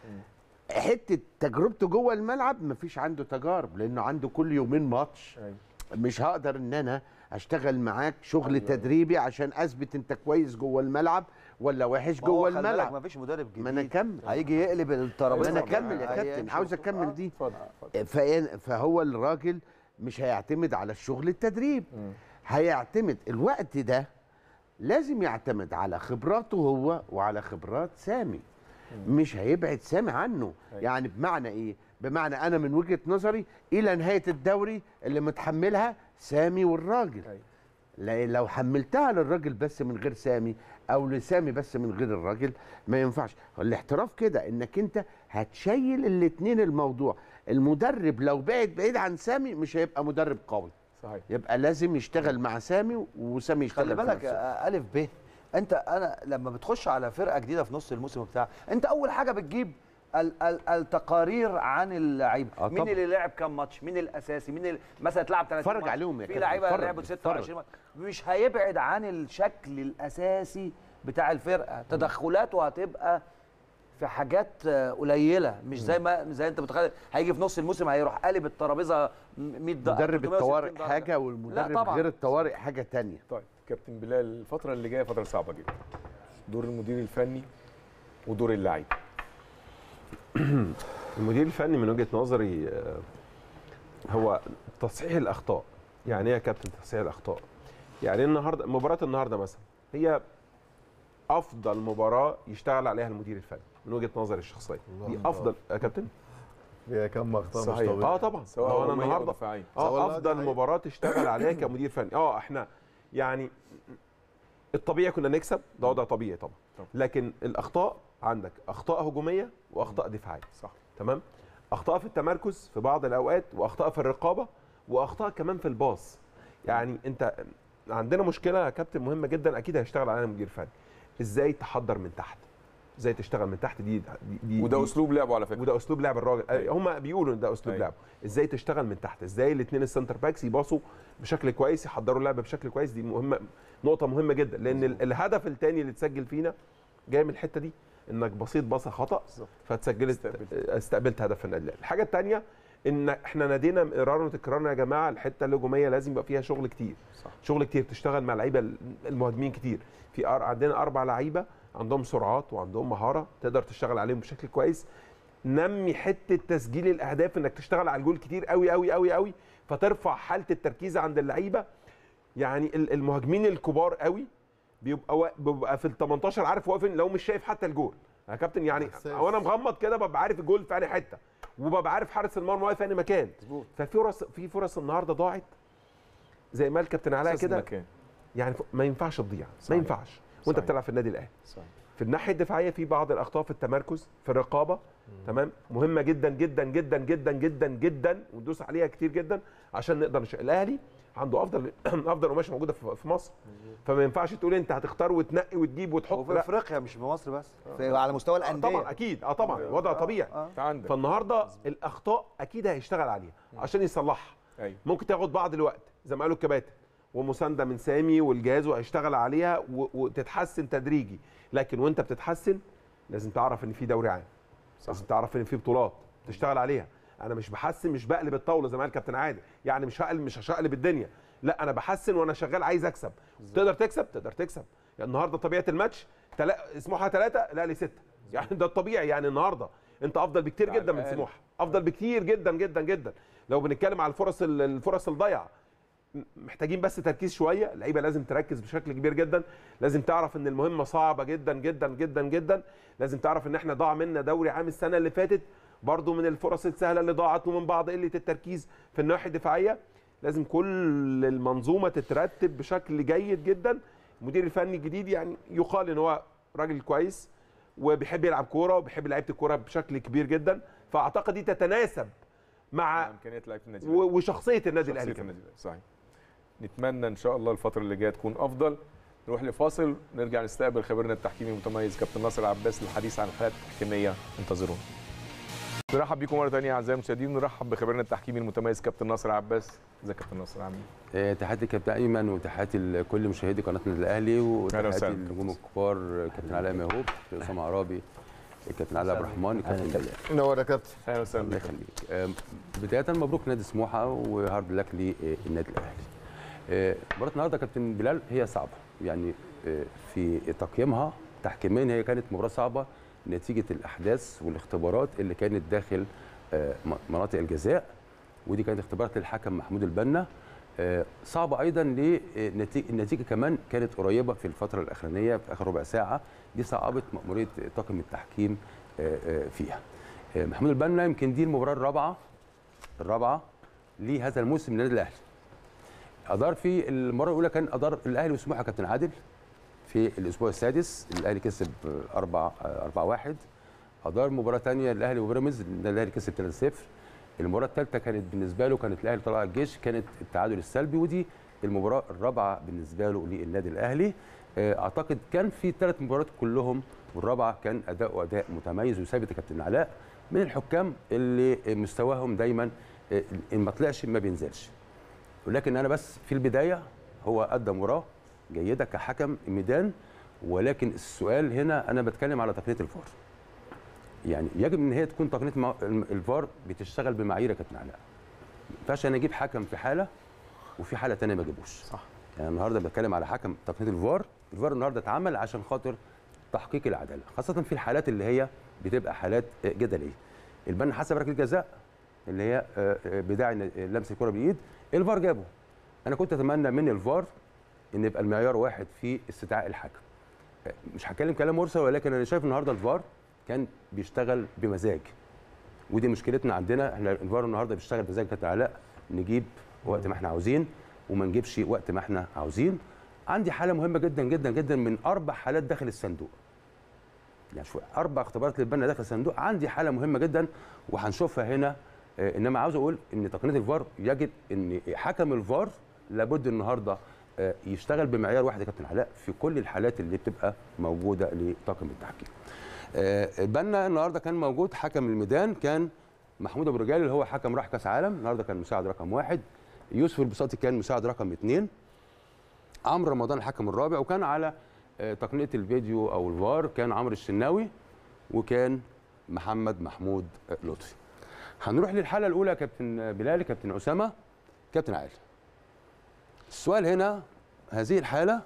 Speaker 4: حته تجربته جوه الملعب مفيش عنده تجارب، لانه عنده كل يومين ماتش. مش هقدر ان انا اشتغل معاك شغل تدريبي عشان اثبت انت كويس جوه الملعب ولا وحش جوه الملعب.
Speaker 3: ما فيش مدرب جديد.
Speaker 4: ما انا اكمل،
Speaker 3: هيجي يقلب الترابيزه.
Speaker 4: ما انا اكمل يا كابتن، عاوز اكمل دي. فهو الراجل مش هيعتمد على الشغل التدريب، هيعتمد الوقت ده لازم يعتمد على خبراته هو وعلى خبرات سامي. مش هيبعد سامي عنه. يعني بمعنى ايه؟ بمعنى انا من وجهة نظري الى نهاية الدوري اللي متحملها سامي والراجل. لو حملتها للراجل بس من غير سامي، او لسامي بس من غير الراجل، ما ينفعش. الاحتراف كده انك انت هتشيل الاتنين الموضوع. المدرب لو بعيد عن سامي مش هيبقى مدرب قوي.
Speaker 1: صحيح.
Speaker 4: يبقى لازم يشتغل مع سامي وسامي يشتغل.
Speaker 3: خلي بالك الف ب، انا لما بتخش على فرقه جديده في نص الموسم بتاع، انت اول حاجه بتجيب التقارير عن اللعيبه. مين اللي لعب كام ماتش، مين الاساسي، مين مثلا اتلعب 30
Speaker 4: فرج عليهم.
Speaker 3: في لعيبه لعبوا 26 ماتش. مش هيبعد عن الشكل الاساسي بتاع الفرقه. تدخلاته هتبقى في حاجات قليله، مش زي انت متخيل هيجي في نص الموسم هيروح قالب الترابيزه 100
Speaker 4: مدرب الطوارئ
Speaker 3: درجة.
Speaker 4: حاجه
Speaker 3: لا
Speaker 4: والمدرب
Speaker 3: طبعاً.
Speaker 4: غير الطوارئ حاجه تانية.
Speaker 1: طيب كابتن بلال، الفتره اللي جايه فتره صعبه جدا، دور المدير الفني ودور اللاعب.
Speaker 5: المدير الفني من وجهه نظري هو تصحيح الاخطاء. يعني ايه يا كابتن تصحيح الاخطاء؟ يعني النهارده مباراه النهارده مثلا هي افضل مباراه يشتغل عليها المدير الفني من وجهه نظري الشخصيه. دي افضل يا كابتن.
Speaker 2: فيها كم اخطاء مش
Speaker 1: صحيح.
Speaker 2: طبيعي.
Speaker 5: طبعا
Speaker 1: سواء
Speaker 5: انا
Speaker 1: هجومية أو
Speaker 5: النهارده
Speaker 1: دفاعية.
Speaker 5: افضل مباراه تشتغل عليها كمدير فني. احنا يعني الطبيعي كنا نكسب، ده وضع طبيعي طبعا، لكن الاخطاء عندك اخطاء هجوميه واخطاء دفاعيه.
Speaker 1: صح.
Speaker 5: تمام. اخطاء في التمركز في بعض الاوقات، واخطاء في الرقابه، واخطاء كمان في الباص. يعني انت عندنا مشكله يا كابتن مهمه جدا، اكيد هيشتغل عليها المدير الفني. ازاي تحضر من تحت، ازاي تشتغل من تحت.
Speaker 1: وده اسلوب لعبه على فكره،
Speaker 5: وده اسلوب لعب الراجل. هم بيقولوا ان ده اسلوب لعبه. ازاي تشتغل من تحت، ازاي الاثنين السنتر باكس يباصوا بشكل كويس، يحضروا اللعبه بشكل كويس. دي مهمه، نقطه مهمه جدا، لان الهدف الثاني اللي اتسجل فينا جاي من الحته دي، انك بصيت باصه خطا فتسجلت استقبلت هدف في النادي الاهلي. الحاجه الثانيه ان احنا نادينا مرارا وتكرارا يا جماعه، الحته الهجوميه لازم يبقى فيها شغل كتير.
Speaker 1: صح.
Speaker 5: شغل كتير، تشتغل مع لعيبه المهاجمين كتير. عندنا 4 لعيبه عندهم سرعات وعندهم مهاره، تقدر تشتغل عليهم بشكل كويس. نمي حته تسجيل الاهداف، انك تشتغل على الجول كتير قوي قوي قوي قوي، فترفع حاله التركيز عند اللعيبه. يعني المهاجمين الكبار قوي بيبقى في ال 18 عارف واقف لو مش شايف حتى الجول يا كابتن. يعني وانا مغمض كده ببقى عارف الجول في انهي حته، وببقى عارف حارس المرمى واقف في انهي مكان. في فرص النهارده ضاعت زي ما الكابتن علاء كده، يعني ما ينفعش تضيع. ما ينفعش وانت بتلعب في النادي الاهلي. في الناحيه الدفاعيه في بعض الاخطاء في التمركز، في الرقابه. تمام. مهمه جدا جدا جدا جدا جدا جدا، وندوس عليها كتير جدا عشان نقدر الاهلي عنده افضل قماشه موجوده في مصر. فما ينفعش تقول انت هتختار وتنقي وتجيب وتحط.
Speaker 3: وفي افريقيا مش في مصر بس، على مستوى الانديه.
Speaker 5: طبعا اكيد. طبعا وضع طبيعي. فالنهارده الاخطاء اكيد هيشتغل عليها عشان يصلحها. ممكن تاخد بعض الوقت زي ما قالوا الكباتن، ومسانده من سامي والجهاز، وهيشتغل عليها وتتحسن تدريجي. لكن وانت بتتحسن لازم تعرف ان في دوري عام، لازم تعرف ان في بطولات تشتغل عليها. انا مش بحسن، مش بقلب الطاوله زي ما قال كابتن عادل، يعني مش هقلب الدنيا، لا انا بحسن وانا شغال عايز اكسب. تقدر تكسب يعني النهارده طبيعه الماتش سموحه 3 الاهلي 6، يعني ده الطبيعي. يعني النهارده انت افضل بكتير جدا من سموحه، افضل بكتير جدا جدا جدا. لو بنتكلم على الفرص الضايعه، محتاجين بس تركيز شويه. اللعيبه لازم تركز بشكل كبير جدا، لازم تعرف ان المهمه صعبه جدا جدا جدا جدا. لازم تعرف ان احنا ضاع منا دوري عام السنه اللي فاتت برضو من الفرص السهله اللي ضاعت، ومن بعض قله التركيز في الناحيه الدفاعيه. لازم كل المنظومه تترتب بشكل جيد جدا. المدير الفني الجديد يعني يقال ان هو راجل كويس وبيحب يلعب كوره وبيحب لعيبه الكوره بشكل كبير جدا، فاعتقد دي تتناسب مع
Speaker 1: امكانيات لعيبه النادي
Speaker 5: وشخصيه النادي الاهلي.
Speaker 1: صحيح. نتمنى ان شاء الله الفتره اللي جايه تكون افضل. نروح لفاصل، نرجع نستقبل خبيرنا التحكيمي المتميز كابتن ناصر عباس للحديث عن الحالات التحكيميه. انتظرونا. نرحب بيكم مره ثانيه اعزائي المشاهدين، نرحب بخبيرنا التحكيمي المتميز كابتن ناصر عباس. ازيك يا كابتن ناصر، عامل
Speaker 6: ايه؟ تحياتي كابتن ايمن، وتحياتي لكل مشاهدي قناه النادي الاهلي، وتحياتي للنجوم الكبار كابتن علاء مهوب، كابتن اسامه عرابي، الكابتن علاء عبد الرحمن، كابتن بلال.
Speaker 2: نور يا كابتن.
Speaker 1: اهلا وسهلا.
Speaker 6: الله يخليك. بدايه مبروك نادي سموحه وهارد لك للنادي الاهلي. مباراه النهارده كابتن بلال هي صعبه، يعني في تقييمها تحكيميا هي كانت مباراه صعبه نتيجه الاحداث والاختبارات اللي كانت داخل مناطق الجزاء، ودي كانت اختبارات للحكم محمود البنا. صعبه ايضا النتيجه كمان كانت قريبه في الفتره الاخرانيه في اخر ربع ساعه، دي صعبت مأموريه طاقم التحكيم فيها. محمود البنا يمكن دي المباراه الرابعه لهذا الموسم للنادي الاهلي. ادار في المره الاولى كان ادار الاهلي وسموحه كابتن عادل في الاسبوع السادس، الاهلي كسب 4-1. ادار مباراه ثانيه الاهلي وبيراميدز، الاهلي كسب 3-0. المباراه الثالثه كانت بالنسبه له كانت الاهلي طلع الجيش، كانت التعادل السلبي، ودي المباراه الرابعه بالنسبه له للنادي الاهلي. اعتقد كان في 3 مباريات كلهم، والرابعه كان اداء متميز وثابت. كابتن علاء من الحكام اللي مستواهم دايما ان ما طلعش ما بينزلش، ولكن انا بس في البدايه هو ادى مباراه جيده كحكم ميدان، ولكن السؤال هنا انا بتكلم على تقنيه الفار. يعني يجب ان هي تكون تقنيه الفار بتشتغل بمعايير يا كابتن علاء. ما ينفعش انا اجيب حكم في حاله وفي حاله ثانيه ما اجيبوش.
Speaker 1: صح.
Speaker 6: يعني النهارده بتكلم على حكم تقنيه الفار النهارده اتعمل عشان خاطر تحقيق العداله، خاصه في الحالات اللي هي بتبقى حالات جدليه. البنا حسب ركله جزاء اللي هي بداعي لمس الكره بالايد، الفار جابه. انا كنت اتمنى من الفار ان يبقى المعيار واحد في استدعاء الحكم. مش هتكلم كلام مرسل، ولكن انا شايف النهارده الفار كان بيشتغل بمزاج، ودي مشكلتنا عندنا. احنا الفار النهارده بيشتغل بمزاج كابتن علاء، نجيب وقت ما احنا عاوزين وما نجيبش وقت ما احنا عاوزين. عندي حاله مهمه جدا جدا جدا من 4 حالات داخل الصندوق. يعني شوف 4 اختبارات للبنا داخل الصندوق، عندي حاله مهمه جدا وهنشوفها هنا. انما عاوز اقول ان تقنيه الفار يجب ان حكم الفار لابد النهارده يشتغل بمعيار واحد يا كابتن علاء في كل الحالات اللي بتبقى موجوده لطاقم التحكيم. البنا النهارده كان موجود حكم الميدان كان محمود ابو رجال اللي هو حكم راح كاس عالم، النهارده كان مساعد رقم 1، يوسف البساطي كان مساعد رقم 2، عمرو رمضان الحكم الرابع، وكان على تقنيه الفيديو او الفار كان عمرو الشناوي وكان محمد محمود لطفي. هنروح للحاله الاولى كابتن بلال، كابتن اسامه، كابتن عادل. السؤال هنا هذه الحاله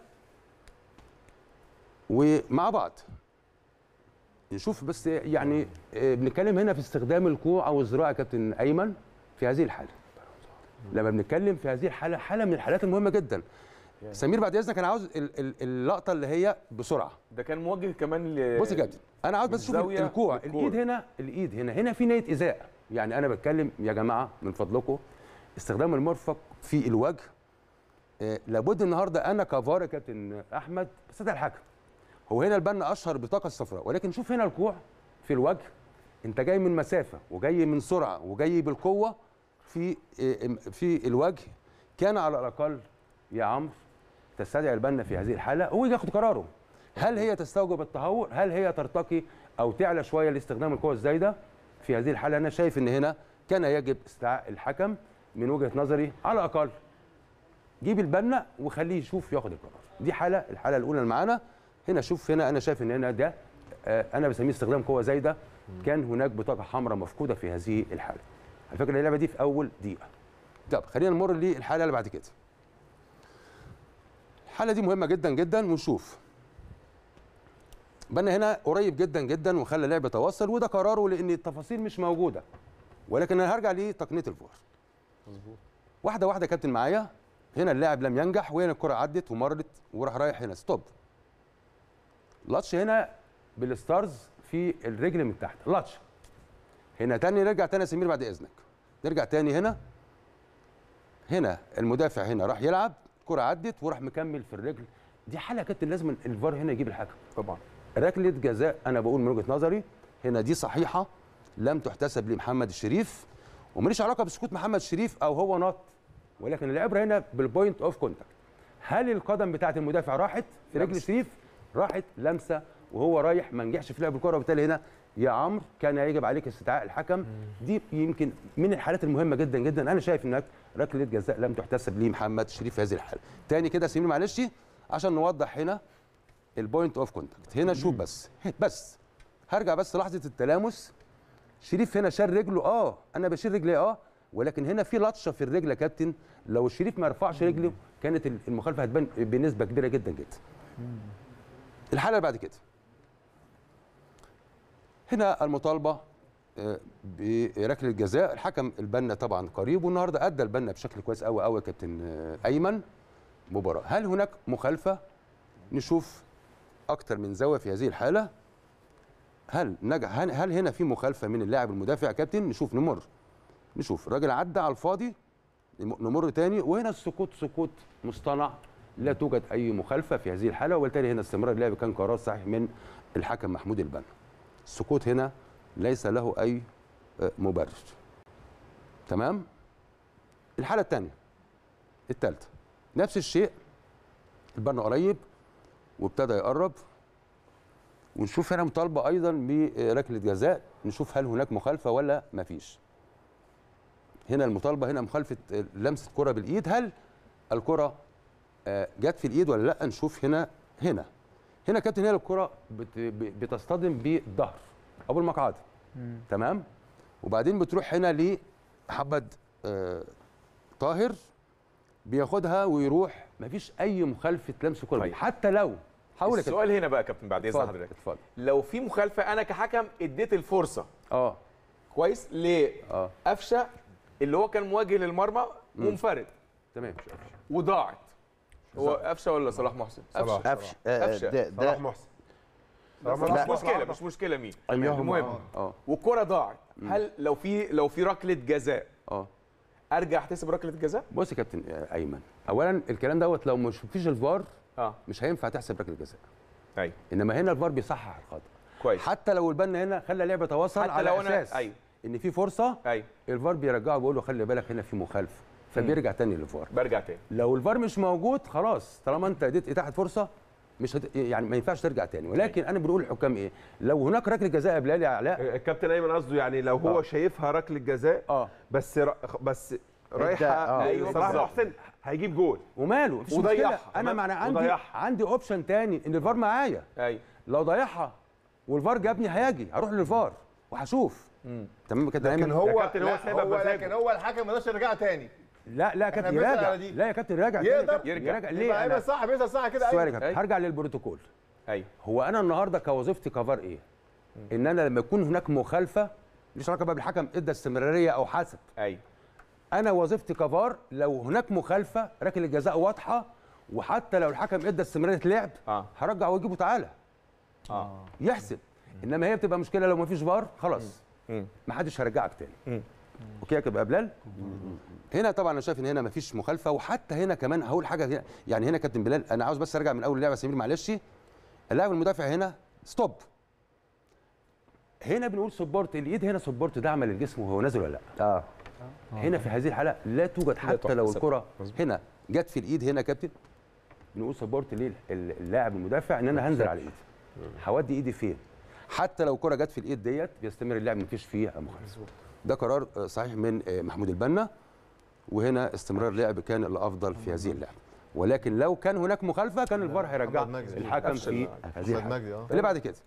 Speaker 6: ومع بعض نشوف بس يعني بنتكلم هنا في استخدام الكوع او الذراع يا كابتن ايمن في هذه الحاله. لما بنتكلم في هذه الحاله، حاله من الحالات المهمه جدا. سمير بعد اذنك انا عاوز اللقطه اللي هي بسرعه.
Speaker 1: ده كان موجه كمان
Speaker 6: بص يا كابتن انا عاوز بس اشوف الكوع، الايد هنا في نيه ايذاء. يعني انا بتكلم يا جماعه من فضلكم استخدام المرفق في الوجه لابد النهارده انا كفار يا كابتن احمد استدعي الحكم. هو هنا البنا اشهر بطاقه الصفراء، ولكن شوف هنا الكوع في الوجه، انت جاي من مسافه وجاي من سرعه وجاي بالقوه في الوجه، كان على الاقل يا عمرو تستدعي البنا في هذه الحاله هو ياخد قراره. هل هي تستوجب التهور؟ هل هي ترتقي او تعلى شويه لاستخدام القوه الزايده؟ في هذه الحاله انا شايف ان هنا كان يجب استدعاء الحكم من وجهه نظري، على الاقل جيب البنا وخليه يشوف ياخد القرار. دي الحاله الاولى اللي معانا. هنا شوف هنا انا شايف ان هنا ده انا بسميه استخدام قوه زايده. كان هناك بطاقه حمراء مفقوده في هذه الحاله. على فكره اللعبه دي في اول دقيقه. طب خلينا نمر للحاله اللي بعد كده. الحاله دي مهمه جدا جدا، ونشوف بنا هنا قريب جدا جدا وخلى اللعب يتواصل، وده قراره لان التفاصيل مش موجوده. ولكن انا هرجع لتقنيه الفار. مظبوط. واحده واحده يا كابتن معايا. هنا اللاعب لم ينجح، وهنا الكره عدت ومرت وراح رايح هنا ستوب. لاتش هنا بالستارز في الرجل من تحت، لاتش. هنا تاني نرجع تاني يا سمير بعد اذنك. نرجع تاني هنا المدافع هنا راح يلعب، الكره عدت وراح مكمل في الرجل. دي حاله يا كابتن لازم الفار هنا يجيب الحكم.
Speaker 1: طبعا.
Speaker 6: ركله جزاء انا بقول من وجهه نظري هنا دي صحيحه، لم تحتسب لمحمد الشريف، وماليش علاقه بسكوت محمد الشريف او هو نط، ولكن العبره هنا بالبوينت اوف كونتاكت. هل القدم بتاعه المدافع راحت في رجل الشريف؟ راحت لمسه وهو رايح ما نجحش في لعب الكره، وبالتالي هنا يا عمرو كان يجب عليك استدعاء الحكم. دي يمكن من الحالات المهمه جدا جدا. انا شايف انك ركله جزاء لم تحتسب لمحمد الشريف في هذه الحاله. تاني كده سمير معلش عشان نوضح هنا البوينت اوف كونتاكت. هنا شوف بس هرجع بس لحظه التلامس. شريف هنا شال رجله، انا بشيل رجلي ولكن هنا في لطشه في الرجل يا كابتن. لو الشريف ما رفعش رجله كانت المخالفه هتبان بنسبه كبيره جدا جدا. الحاله اللي بعد كده هنا المطالبه بركله جزاء. الحكم البنا طبعا قريب، والنهارده ادى البنا بشكل كويس قوي قوي يا كابتن ايمن مباراه. هل هناك مخالفه؟ نشوف اكتر من زاويه في هذه الحاله. هل هنا في مخالفه من اللاعب المدافع يا كابتن؟ نشوف الراجل عدى على الفاضي، نمر تاني، وهنا السقوط سقوط مصطنع، لا توجد اي مخالفه في هذه الحاله، وبالتالي هنا استمرار اللعب كان قرار صحيح من الحكم محمود البنا. السقوط هنا ليس له اي مبرر. تمام؟ الحاله الثانيه الثالثه نفس الشيء، البنا قريب وابتدى يقرب، ونشوف هنا مطالبه ايضا بركله جزاء. نشوف هل هناك مخالفه ولا ما فيش. هنا المطالبه هنا مخالفه لمسه كره بالايد. هل الكره جت في الايد ولا لا؟ نشوف هنا كابتن هنا الكره بتصطدم بالظهر، ابو المقعد. تمام. وبعدين بتروح هنا لمحمد طاهر، بياخدها ويروح، مفيش اي مخالفه لمس كره.
Speaker 1: طيب.
Speaker 6: حتى لو حاول
Speaker 1: السؤال هنا بقى يا كابتن بعد اذن حضرتك،
Speaker 6: اتفضل.
Speaker 1: لو في مخالفه انا كحكم اديت الفرصه كويس
Speaker 6: اه
Speaker 1: لقفشه اللي هو كان مواجه للمرمى منفرد
Speaker 6: تمام،
Speaker 1: وضاعت، هو قفشه ولا صلاح محسن؟
Speaker 4: قفشه
Speaker 5: صلاح محسن.
Speaker 1: مش مشكله مين،
Speaker 4: أيهما.
Speaker 1: المهم والكره ضاعت، هل لو في ركله جزاء ارجع احتسب ركله الجزاء؟
Speaker 6: بص يا كابتن ايمن، اولا الكلام دوت لو مش فيش الفار مش هينفع تحسب ركله جزاء.
Speaker 1: ايوه.
Speaker 6: انما هنا الفار بيصحح الخطا
Speaker 1: كويس.
Speaker 6: حتى لو البنا هنا خلى اللعبه تواصل على اساس ان في فرصه، الفار بيرجعه بيقول له خلي بالك هنا في مخالفه، فبيرجع تاني للفار.
Speaker 1: برجع تاني.
Speaker 6: لو الفار مش موجود خلاص، طالما انت اديت اتاحه فرصه مش يعني ما ينفعش ترجع تاني. ولكن انا بنقول الحكام ايه، لو هناك ركله جزاء قبلها يا علاء،
Speaker 5: الكابتن ايمن قصده يعني لو هو شايفها ركله جزاء بس رايحه صلاح محسن هيجيب جول
Speaker 6: وماله مفيش مشكله. انا معنى عندي اوبشن تاني ان الفار معايا. لو ضيعها والفار جابني هاجي هروح للفار وهشوف. تمام كده.
Speaker 2: لكن هو لكن هو الحكم ما يقدرش يرجع تاني.
Speaker 6: لا يا كابتن يراجع. لا يا كابتن يراجع.
Speaker 1: يرجع
Speaker 6: ليه؟
Speaker 2: انا صح بيسال صح كده.
Speaker 6: سؤال يا كابتن، هرجع للبروتوكول. هو انا النهارده كوظيفتي كفار ايه؟ ان انا لما يكون هناك مخالفه مش علاقه بقى بالحكم ادى استمراريه او حسب. انا وظيفتي كفار لو هناك مخالفه ركله الجزاء واضحه، وحتى لو الحكم ادى استمراريه لعب هرجع واجيبه تعالى يحسب. انما هي بتبقى مشكله لو ما فيش فار خلاص ما حدش هيرجعك تاني. اوكي يا كابتن بلال. هنا طبعا انا شايف ان هنا ما فيش مخالفه، وحتى هنا كمان هقول حاجه هنا يعني هنا كابتن بلال، انا عاوز بس ارجع من اول اللعبه يا سمير معلش. اللاعب المدافع هنا ستوب، هنا بنقول سبورت الايد، هنا سبورت دعم للجسم وهو نازل ولا لا. هنا في هذه الحاله لا توجد حتى لو الكره هنا جت في الايد هنا كابتن، بنقول سبورت ليه اللاعب المدافع ان انا هنزل على الايد، هودي ايدي فين. حتى لو الكره جت في الايد ديت بيستمر اللاعب ما فيش فيه مخالفه. ده قرار صحيح من محمود البنا، وهنا استمرار اللعب كان الافضل في هذه اللعبه. ولكن لو كان هناك مخالفه كان الفار هيرجع الحكم في هذه الحاله. اللي بعد كده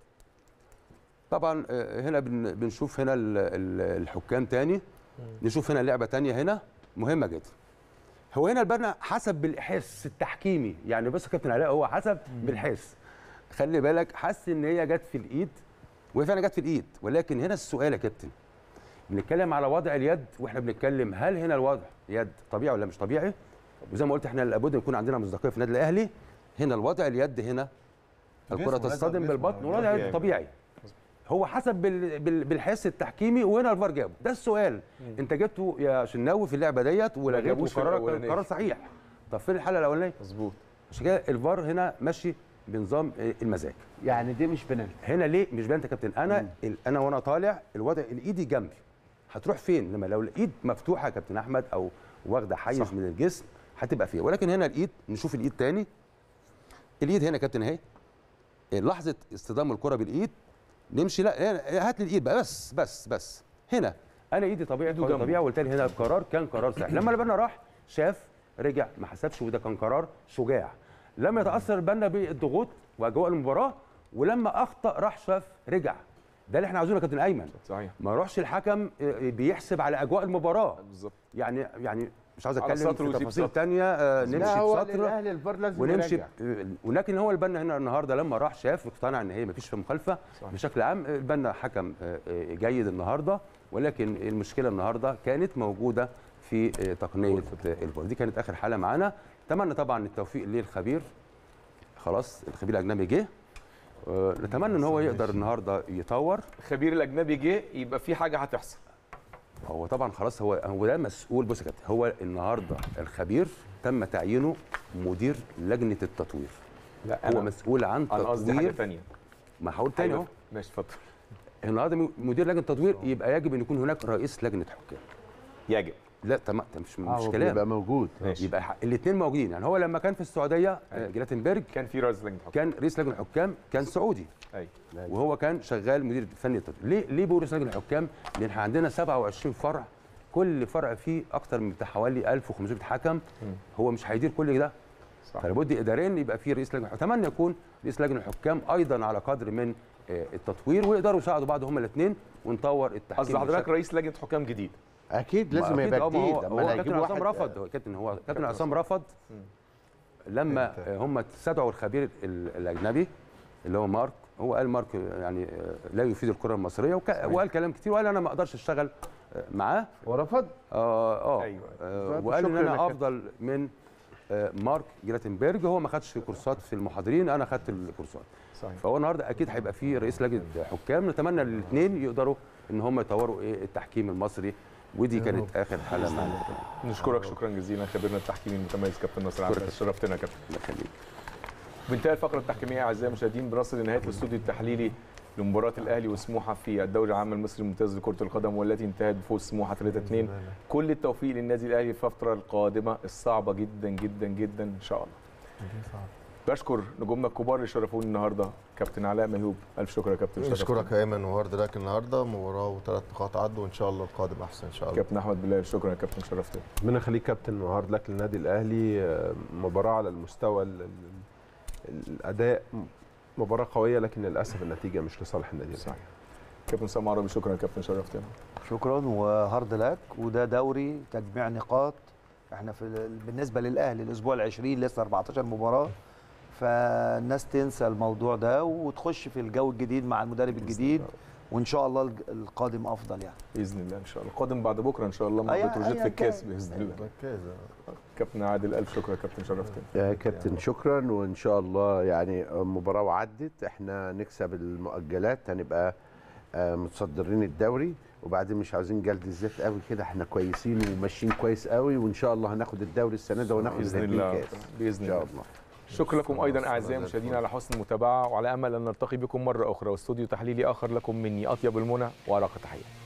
Speaker 6: طبعا هنا بنشوف هنا الحكام تاني، نشوف هنا لعبه تانيه هنا مهمه جدا. هو هنا البنا حسب بالاحساس التحكيمي، يعني بص يا كابتن علاء هو حسب بالاحساس، خلي بالك حس ان هي جت في الايد وهي فعلا جت في الايد. ولكن هنا السؤال يا كابتن، بنتكلم على وضع اليد، واحنا بنتكلم هل هنا الوضع يد طبيعي ولا مش طبيعي؟ وزي ما قلت احنا لابد يكون عندنا مصداقيه في النادي الاهلي. هنا الوضع اليد هنا الكره تصطدم بالبطن والوضع يد طبيعي. هو حسب بالحس التحكيمي، وهنا الفار جابه. ده السؤال، انت جبته يا شناوي في اللعبه ديت ولغيته قرار صحيح. طب فين الحاله الاولانيه؟
Speaker 1: مظبوط.
Speaker 6: عشان كده الفار هنا ماشي بنظام المزاج.
Speaker 3: يعني دي مش بنالتي.
Speaker 6: هنا ليه مش بنالتي يا كابتن؟ انا وانا طالع الوضع الايدي جنبي هتروح فين؟ لما لو الايد مفتوحه يا كابتن احمد او واخده حيز صح. من الجسم هتبقى فيها. ولكن هنا الايد، نشوف الايد تاني. الايد هنا يا كابتن اهي، لحظه اصطدام الكره بالايد نمشي. لا هات لي الايد بقى، بس هنا انا ايدي طبيعي وبالتالي هنا القرار كان قرار صحيح. لما البنا راح شاف رجع ما حسبش، وده كان قرار شجاع. لم يتاثر البنا بالضغوط واجواء المباراه، ولما اخطا راح شاف رجع. ده اللي احنا عاوزينه يا كابتن ايمن.
Speaker 1: صحيح.
Speaker 6: ما يروحش الحكم بيحسب على اجواء المباراه
Speaker 1: بالظبط.
Speaker 6: يعني مش عاوز اتكلم في تفاصيل ثانيه، نمشي بسطر ونمشي ولكن هو البنا هنا النهارده لما راح شاف اقتنع ان هي ما فيش مخالفه. صحيح. بشكل عام البنا حكم جيد النهارده، ولكن المشكله النهارده كانت موجوده في تقنيه الفار. دي كانت اخر حاله معانا. اتمنى طبعا التوفيق للخبير، خلاص الخبير الاجنبي جه، نتمنى ان هو يقدر النهارده يطور.
Speaker 1: الخبير الاجنبي جه يبقى في حاجه هتحصل.
Speaker 6: هو طبعا خلاص هو ده مسؤول. بص يا كابتن، هو النهارده الخبير تم تعيينه مدير لجنه التطوير.
Speaker 1: لا
Speaker 6: هو مسؤول عن تطوير.
Speaker 1: انا قصدي حاجه ثانيه.
Speaker 6: ما هقول تاني اهو.
Speaker 1: ماشي اتفضل.
Speaker 6: النهارده مدير لجنه التطوير يبقى يجب ان يكون هناك رئيس لجنه حكام.
Speaker 1: يجب.
Speaker 6: لا تمام مش كلام.
Speaker 4: يبقى موجود.
Speaker 6: يبقى الاثنين موجودين. يعني هو لما كان في السعوديه جلاتنبرج
Speaker 1: كان في رئيس لجنه حكام،
Speaker 6: كان رئيس لجنه حكام كان سعودي.
Speaker 1: ايوه.
Speaker 6: وهو كان شغال مدير فني التطوير. ليه بقول رئيس لجنه حكام؟ لان احنا عندنا 27 فرع، كل فرع فيه اكثر من حوالي 1500 حكم. هو مش هيدير كل ده. فلابد اداريا يبقى فيه رئيس لجنه حكام. اتمنى يكون رئيس لجنه الحكام ايضا على قدر من التطوير، ويقدروا يساعدوا بعض هما الاثنين ونطور التحكيم.
Speaker 1: قصد حضرتك رئيس لجنه حكام جديد؟
Speaker 4: اكيد لازم
Speaker 6: أكيد.
Speaker 4: يبقى جديد.
Speaker 6: هو كابتن عصام رفض. كابتن عصام رفض لما هم استدعوا الخبير الاجنبي اللي هو مارك. هو قال مارك يعني لا يفيد الكره المصريه، وقال كلام كتير، وقال انا ما اقدرش اشتغل معاه
Speaker 4: ورفض.
Speaker 1: ايوه.
Speaker 6: وقال ان انا افضل من مارك جلاتنبرج. هو ما خدش كورسات في المحاضرين، انا خدت الكورسات.
Speaker 1: صحيح.
Speaker 6: فهو النهارده اكيد هيبقى فيه رئيس لجنه حكام. نتمنى الاثنين يقدروا ان هم يطوروا التحكيم المصري، ودي كانت اخر حلقه معنا.
Speaker 1: نشكرك شكرا جزيلا خبيرنا التحكيمي المتميز كابتن ناصر عباس، شرفتنا يا كابتن.
Speaker 6: الله يخليك.
Speaker 1: بانتهاء الفقره التحكيميه اعزائي المشاهدين بنصل لنهايه الاستوديو التحليلي لمباراه الاهلي وسموحه في الدوري العام المصري الممتاز لكره القدم، والتي انتهت بفوز سموحه 3-2. كل التوفيق للنادي الاهلي في الفتره القادمه الصعبه جدا جدا جدا ان شاء الله. بشكر نجومنا الكبار اللي شرفوني النهارده، كابتن علاء ميهوب، الف شكر يا كابتن.
Speaker 2: اشكرك يا ايمن وهارد لك النهارده مباراه و3 نقاط عدوا، وان شاء الله القادم احسن ان شاء الله.
Speaker 1: كابتن احمد بلال، شكرا يا كابتن، شرفتني.
Speaker 5: ربنا يخليك كابتن، وهارد لك للنادي الاهلي. مباراه على المستوى الاداء، مباراه قويه، لكن للاسف النتيجه مش لصالح النادي الاهلي.
Speaker 1: صحيح. كابتن سامي عربي، شكرا يا كابتن، شرفتنا.
Speaker 3: شكرا وهارد لك. وده دوري تجميع نقاط. احنا بالنسبه للاهلي الاسبوع ال20 لسه 14 مباراه، فالناس تنسى الموضوع ده وتخش في الجو الجديد مع المدرب الجديد، وان شاء الله القادم افضل يعني
Speaker 1: باذن الله. ان شاء الله القادم بعد بكره ان شاء الله مع بتروجيت في الكاس باذن الله. كابتن عادل، الف شكر يا كابتن، شرفتني.
Speaker 4: يا كابتن شكرا، وان شاء الله يعني مباراه وعدت، احنا نكسب المؤجلات هنبقى متصدرين الدوري، وبعدين مش عاوزين جلد الذات قوي كده، احنا كويسين وماشيين كويس قوي، وان شاء الله هناخد الدوري السنه ده وناخد
Speaker 1: باذن الله
Speaker 4: الكاس
Speaker 1: باذن
Speaker 4: ان شاء
Speaker 1: الله.
Speaker 4: الله.
Speaker 1: شكرا لكم ايضا اعزائي المشاهدين على حسن المتابعه، وعلى امل ان نلتقي بكم مره اخرى واستوديو تحليلي اخر. لكم مني اطيب المنى وارق تحيه.